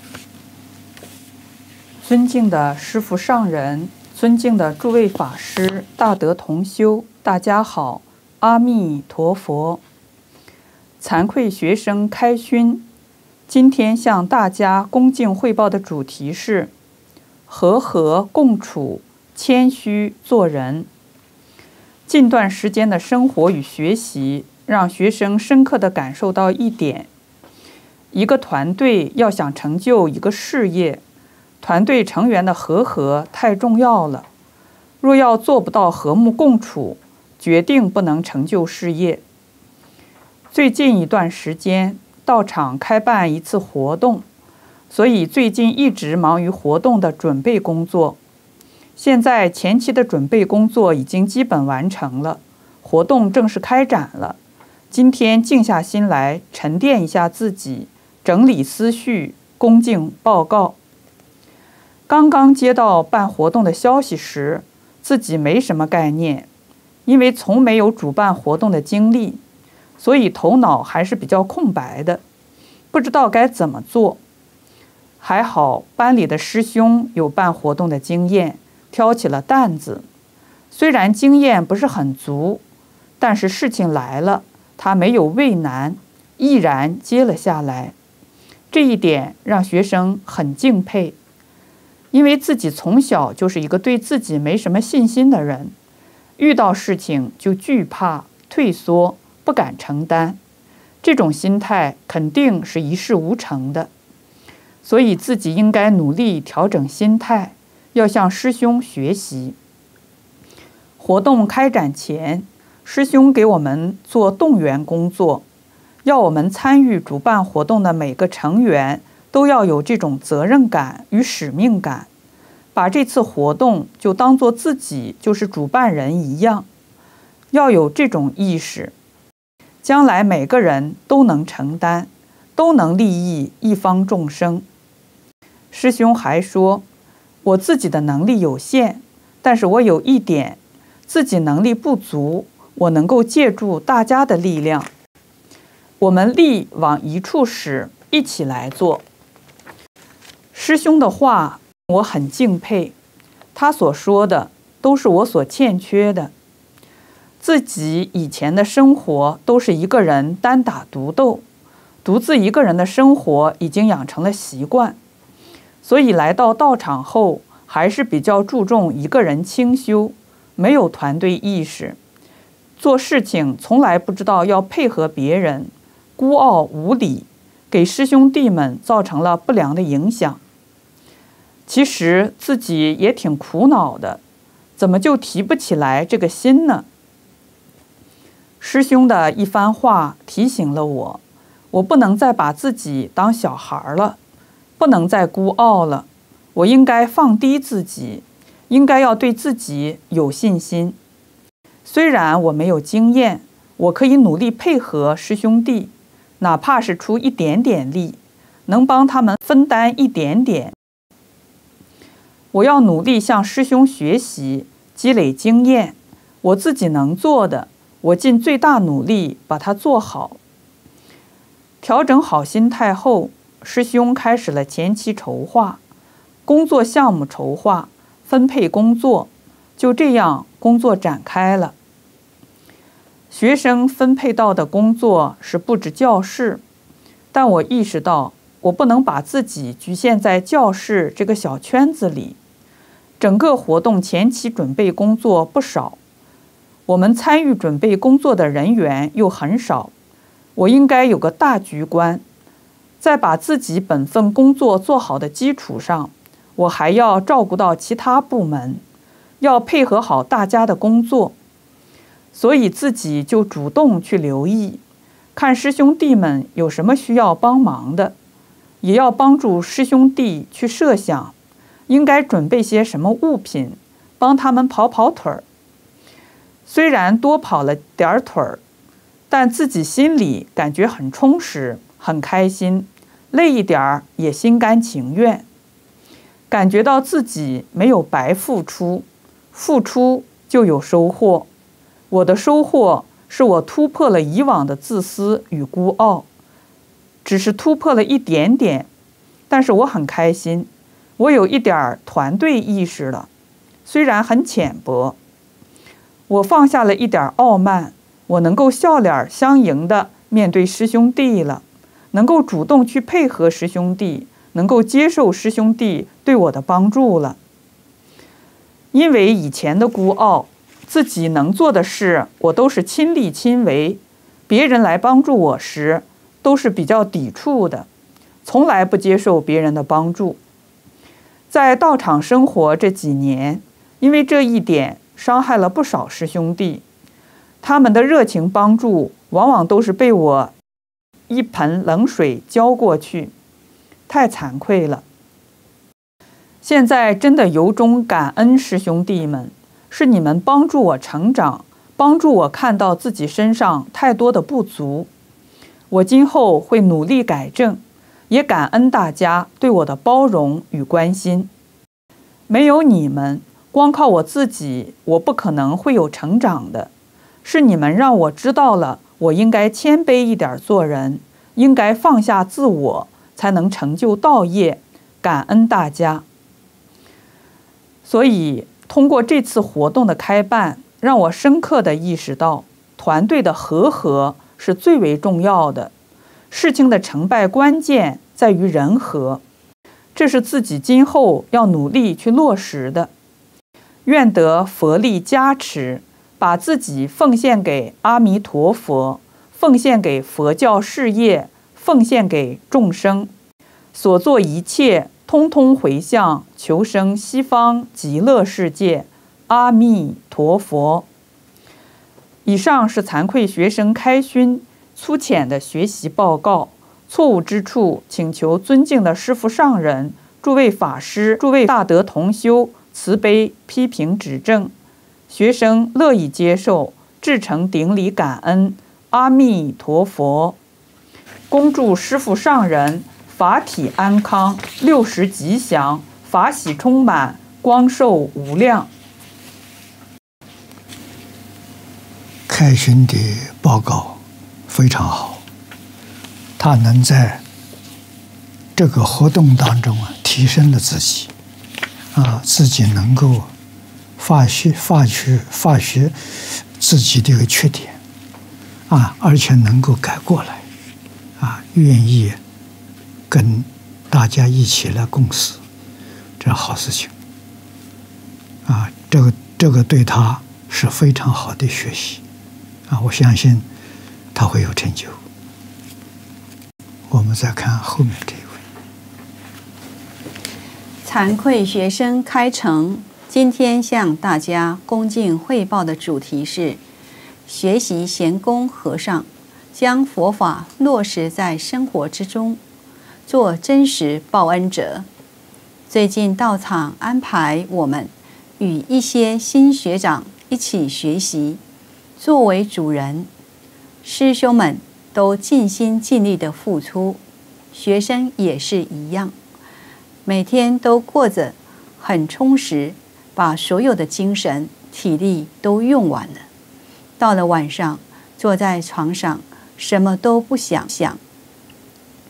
S4: 尊敬的师父上人，尊敬的诸位法师、大德同修，大家好，阿弥陀佛。惭愧学生开勋，今天向大家恭敬汇报的主题是和合共处，谦虚做人。近段时间的生活与学习，让学生深刻地感受到一点：一个团队要想成就一个事业，团队成员的和合太重要了。若要做不到和睦共处，决定不能成就事业。最近一段时间，道场开办一次活动，所以最近一直忙于活动的准备工作。现在前期的准备工作已经基本完成了，活动正式开展了。今天静下心来，沉淀一下自己，整理思绪，恭敬报告。刚刚接到办活动的消息时，自己没什么概念，因为从没有主办活动的经历，所以头脑还是比较空白的，不知道该怎么做。还好班里的师兄有办活动的经验，挑起了担子。虽然经验不是很足，但是事情来了，他没有畏难，毅然接了下来。这一点让学生很敬佩，因为自己从小就是一个对自己没什么信心的人，遇到事情就惧怕、退缩，不敢承担。这种心态肯定是一事无成的，所以自己应该努力调整心态，要向师兄学习。活动开展前，师兄给我们做动员工作，要我们参与主办活动的每个成员都要有这种责任感与使命感，把这次活动就当作自己就是主办人一样，要有这种意识，将来每个人都能承担，都能利益一方众生。师兄还说，我自己的能力有限，但是我有一点，自己能力不足，我能够借助大家的力量，我们力往一处使，一起来做。师兄的话我很敬佩，他所说的都是我所欠缺的。自己以前的生活都是一个人单打独斗，独自一个人的生活已经养成了习惯，所以来到道场后还是比较注重一个人清修，没有团队意识，做事情从来不知道要配合别人，孤傲无礼，给师兄弟们造成了不良的影响。其实自己也挺苦恼的，怎么就提不起来这个心呢？师兄的一番话提醒了我，我不能再把自己当小孩了，不能再孤傲了，我应该放低自己，应该要对自己有信心。虽然我没有经验，我可以努力配合师兄弟，哪怕是出一点点力，能帮他们分担一点点。我要努力向师兄学习，积累经验，我自己能做的，我尽最大努力把它做好。调整好心态后， 师兄开始了前期筹划、工作项目筹划、分配工作，就这样工作展开了。学生分配到的工作是布置教室，但我意识到我不能把自己局限在教室这个小圈子里。整个活动前期准备工作不少，我们参与准备工作的人员又很少，我应该有个大局观。在把自己本份工作做好的基础上，我还要照顾到其他部门，要配合好大家的工作。所以自己就主动去留意，看师兄弟们有什么需要帮忙的，也要帮助师兄弟去设想应该准备些什么物品，帮他们跑跑腿儿。虽然多跑了点儿腿儿，但自己心里感觉很充实，很开心，累一点儿也心甘情愿，感觉到自己没有白付出，付出就有收获。我的收获是我突破了以往的自私与孤傲，只是突破了一点点，但是我很开心，我有一点团队意识了，虽然很浅薄。我放下了一点傲慢，我能够笑脸相迎地面对师兄弟了，能够主动去配合师兄弟，能够接受师兄弟对我的帮助了。因为以前的孤傲，自己能做的事我都是亲力亲为，别人来帮助我时都是比较抵触的，从来不接受别人的帮助。在道场生活这几年，因为这一点伤害了不少师兄弟，他们的热情帮助往往都是被我一盆冷水浇过去，太惭愧了。现在真的由衷感恩师兄弟们，是你们帮助我成长，帮助我看到自己身上太多的不足。我今后会努力改正，也感恩大家对我的包容与关心。没有你们，光靠我自己，我不可能会有成长的。是你们让我知道了，我应该谦卑一点做人，应该放下自我，才能成就道业。感恩大家。所以通过这次活动的开办，让我深刻地意识到，团队的和合是最为重要的。事情的成败关键在于人和，这是自己今后要努力去落实的。愿得佛力加持，把自己奉献给阿弥陀佛，奉献给佛教事业，奉献给众生，所做一切通通回向求生西方极乐世界。阿弥陀佛。以上是惭愧学生开勋粗浅的学习报告，错误之处请求尊敬的师父上人、诸位法师、诸位大德同修慈悲批评指正，学生乐意接受，至诚顶礼感恩。阿弥陀佛。恭祝师父上人法体安康，60吉祥，法喜充满，光寿无量。
S2: 开勋的报告非常好，他能在这个活动当中提升了自己，自己能够发掘自己的一个缺点，而且能够改过来，愿意跟大家一起来共事，这是好事情，这个对他是非常好的学习，我相信他会有成就。我们再看后面这一位。
S3: 惭愧学生开成今天向大家恭敬汇报的主题是学习贤公和尚，将佛法落实在生活之中，做真实报恩者。最近道场安排我们与一些新学长一起学习，作为主人，师兄们都尽心尽力的付出，学生也是一样，每天都过着很充实，把所有的精神体力都用完了。到了晚上，坐在床上什么都不想，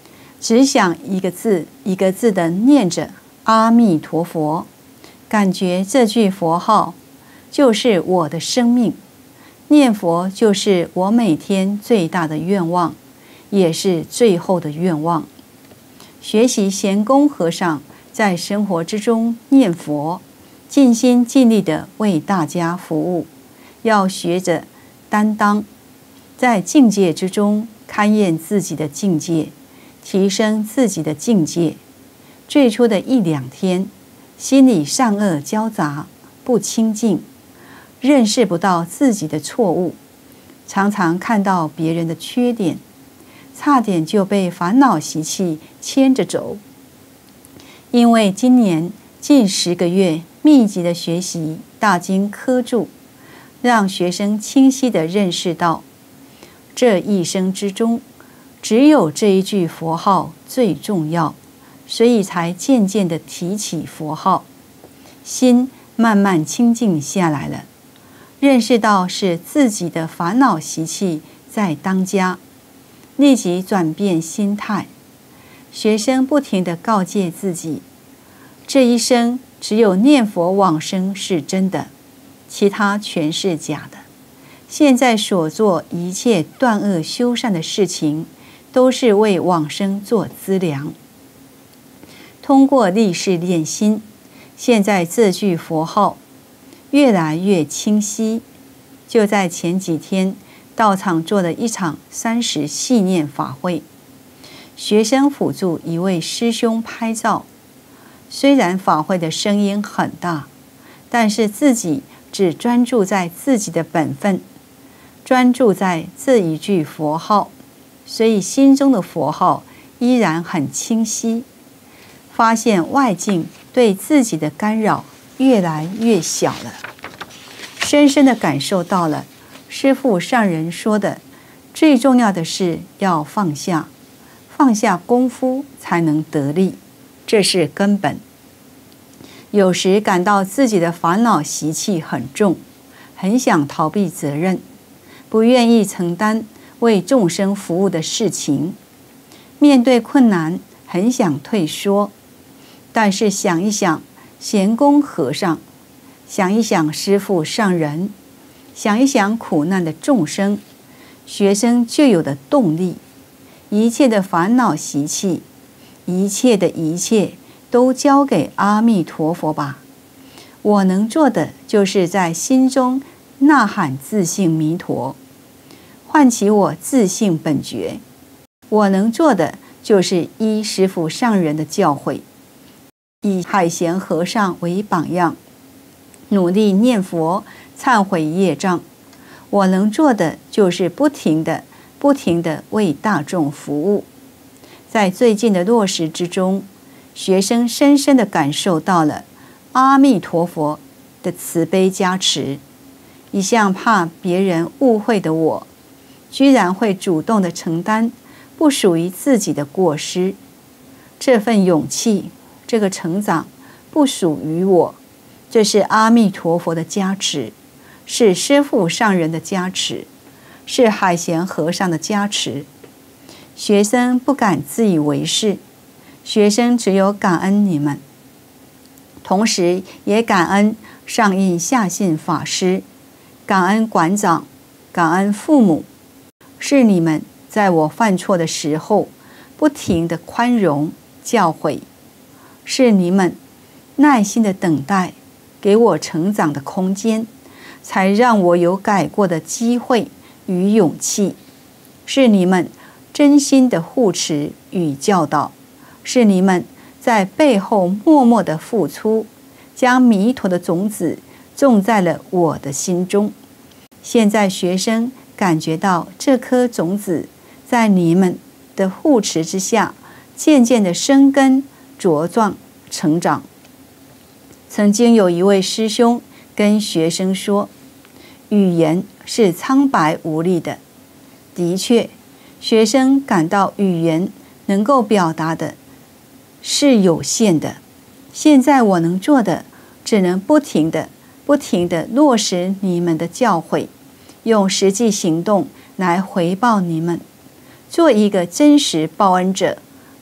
S3: 只想一个字一个字地念着阿弥陀佛，感觉这句佛号就是我的生命。念佛就是我每天最大的愿望，也是最后的愿望。学习贤公和尚在生活之中念佛，尽心尽力地为大家服务，要学着担当，在境界之中勘验自己的境界，提升自己的境界。最初的1、2天，心里善恶交杂，不清净，认识不到自己的错误，常常看到别人的缺点，差点就被烦恼习气牵着走。因为今年近10个月密集的学习大经科注，让学生清晰地认识到，这一生之中，只有这一句佛号最重要，所以才渐渐地提起佛号，心慢慢清静下来了，认识到是自己的烦恼习气在当家，立即转变心态。学生不停地告诫自己，这一生只有念佛往生是真的，其他全是假的。现在所做一切断恶修善的事情，都是为往生做资粮。通过立誓练心，现在这句佛号越来越清晰。就在前几天，道场做了一场30系念法会，学生辅助一位师兄拍照。虽然法会的声音很大，但是自己只专注在自己的本分，专注在这一句佛号，所以心中的佛号依然很清晰。发现外境对自己的干扰越来越小了，深深地感受到了师父上人说的，最重要的是要放下，放下功夫才能得力，这是根本。有时感到自己的烦恼习气很重，很想逃避责任，不愿意承担为众生服务的事情，面对困难很想退缩，但是想一想贤公和尚，想一想师父上人，想一想苦难的众生，学生就有的动力。一切的烦恼习气，一切的一切都交给阿弥陀佛吧。我能做的就是在心中呐喊自性弥陀，唤起我自性本觉。我能做的就是依师父上人的教诲，以海贤和尚为榜样，努力念佛，忏悔业障。我能做的就是不停地为大众服务。在最近的落实之中，学生深深地感受到了阿弥陀佛的慈悲加持。一向怕别人误会的我，居然会主动地承担不属于自己的过失。这份勇气，这个成长不属于我，这是阿弥陀佛的加持，是师父上人的加持，是海贤和尚的加持。学生不敢自以为是，学生只有感恩你们，同时也感恩上印下信法师，感恩馆长，感恩父母，是你们在我犯错的时候不停地宽容教诲，是你们耐心的等待，给我成长的空间，才让我有改过的机会与勇气。是你们真心的护持与教导，是你们在背后默默的付出，将弥陀的种子种在了我的心中。现在学生感觉到这颗种子在你们的护持之下，渐渐的生根茁壮成长。曾经有一位师兄跟学生说，语言是苍白无力的。的确，学生感到语言能够表达的是有限的。现在我能做的，只能不停地落实你们的教诲，用实际行动来回报你们，做一个真实报恩者，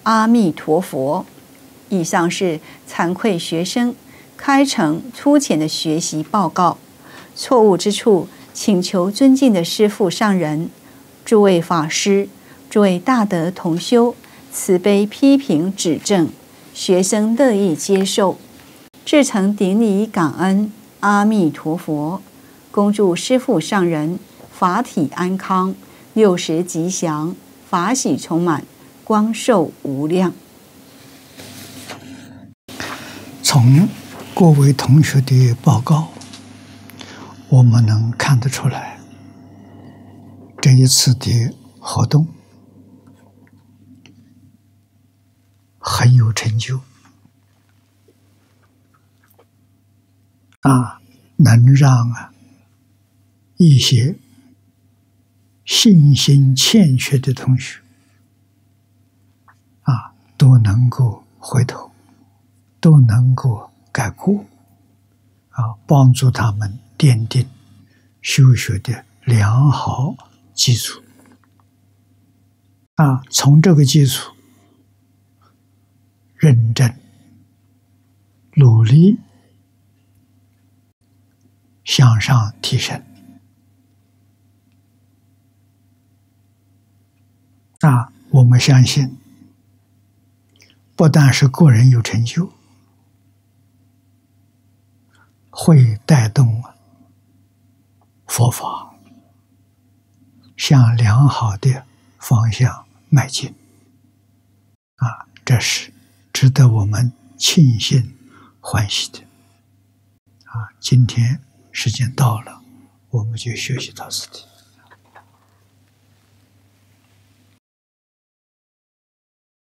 S3: 阿弥陀佛。以上是惭愧学生开诚粗浅的学习报告，错误之处请求尊敬的师父上人、诸位法师、诸位大德同修慈悲批评指正，学生乐意接受，至诚顶礼感恩。阿弥陀佛。恭祝师父上人法体安康，60吉祥，法喜充满，光寿无量。
S2: 从各位同学的报告，我们能看得出来，这一次的活动很有成就能让一些信心欠缺的同学都能够回头，都能够改过帮助他们奠定修学的良好基础从这个基础认真努力向上提升我们相信，不但是个人有成就，会带动佛法向良好的方向迈进这是值得我们庆幸欢喜的今天时间到了，我们就学习到此地。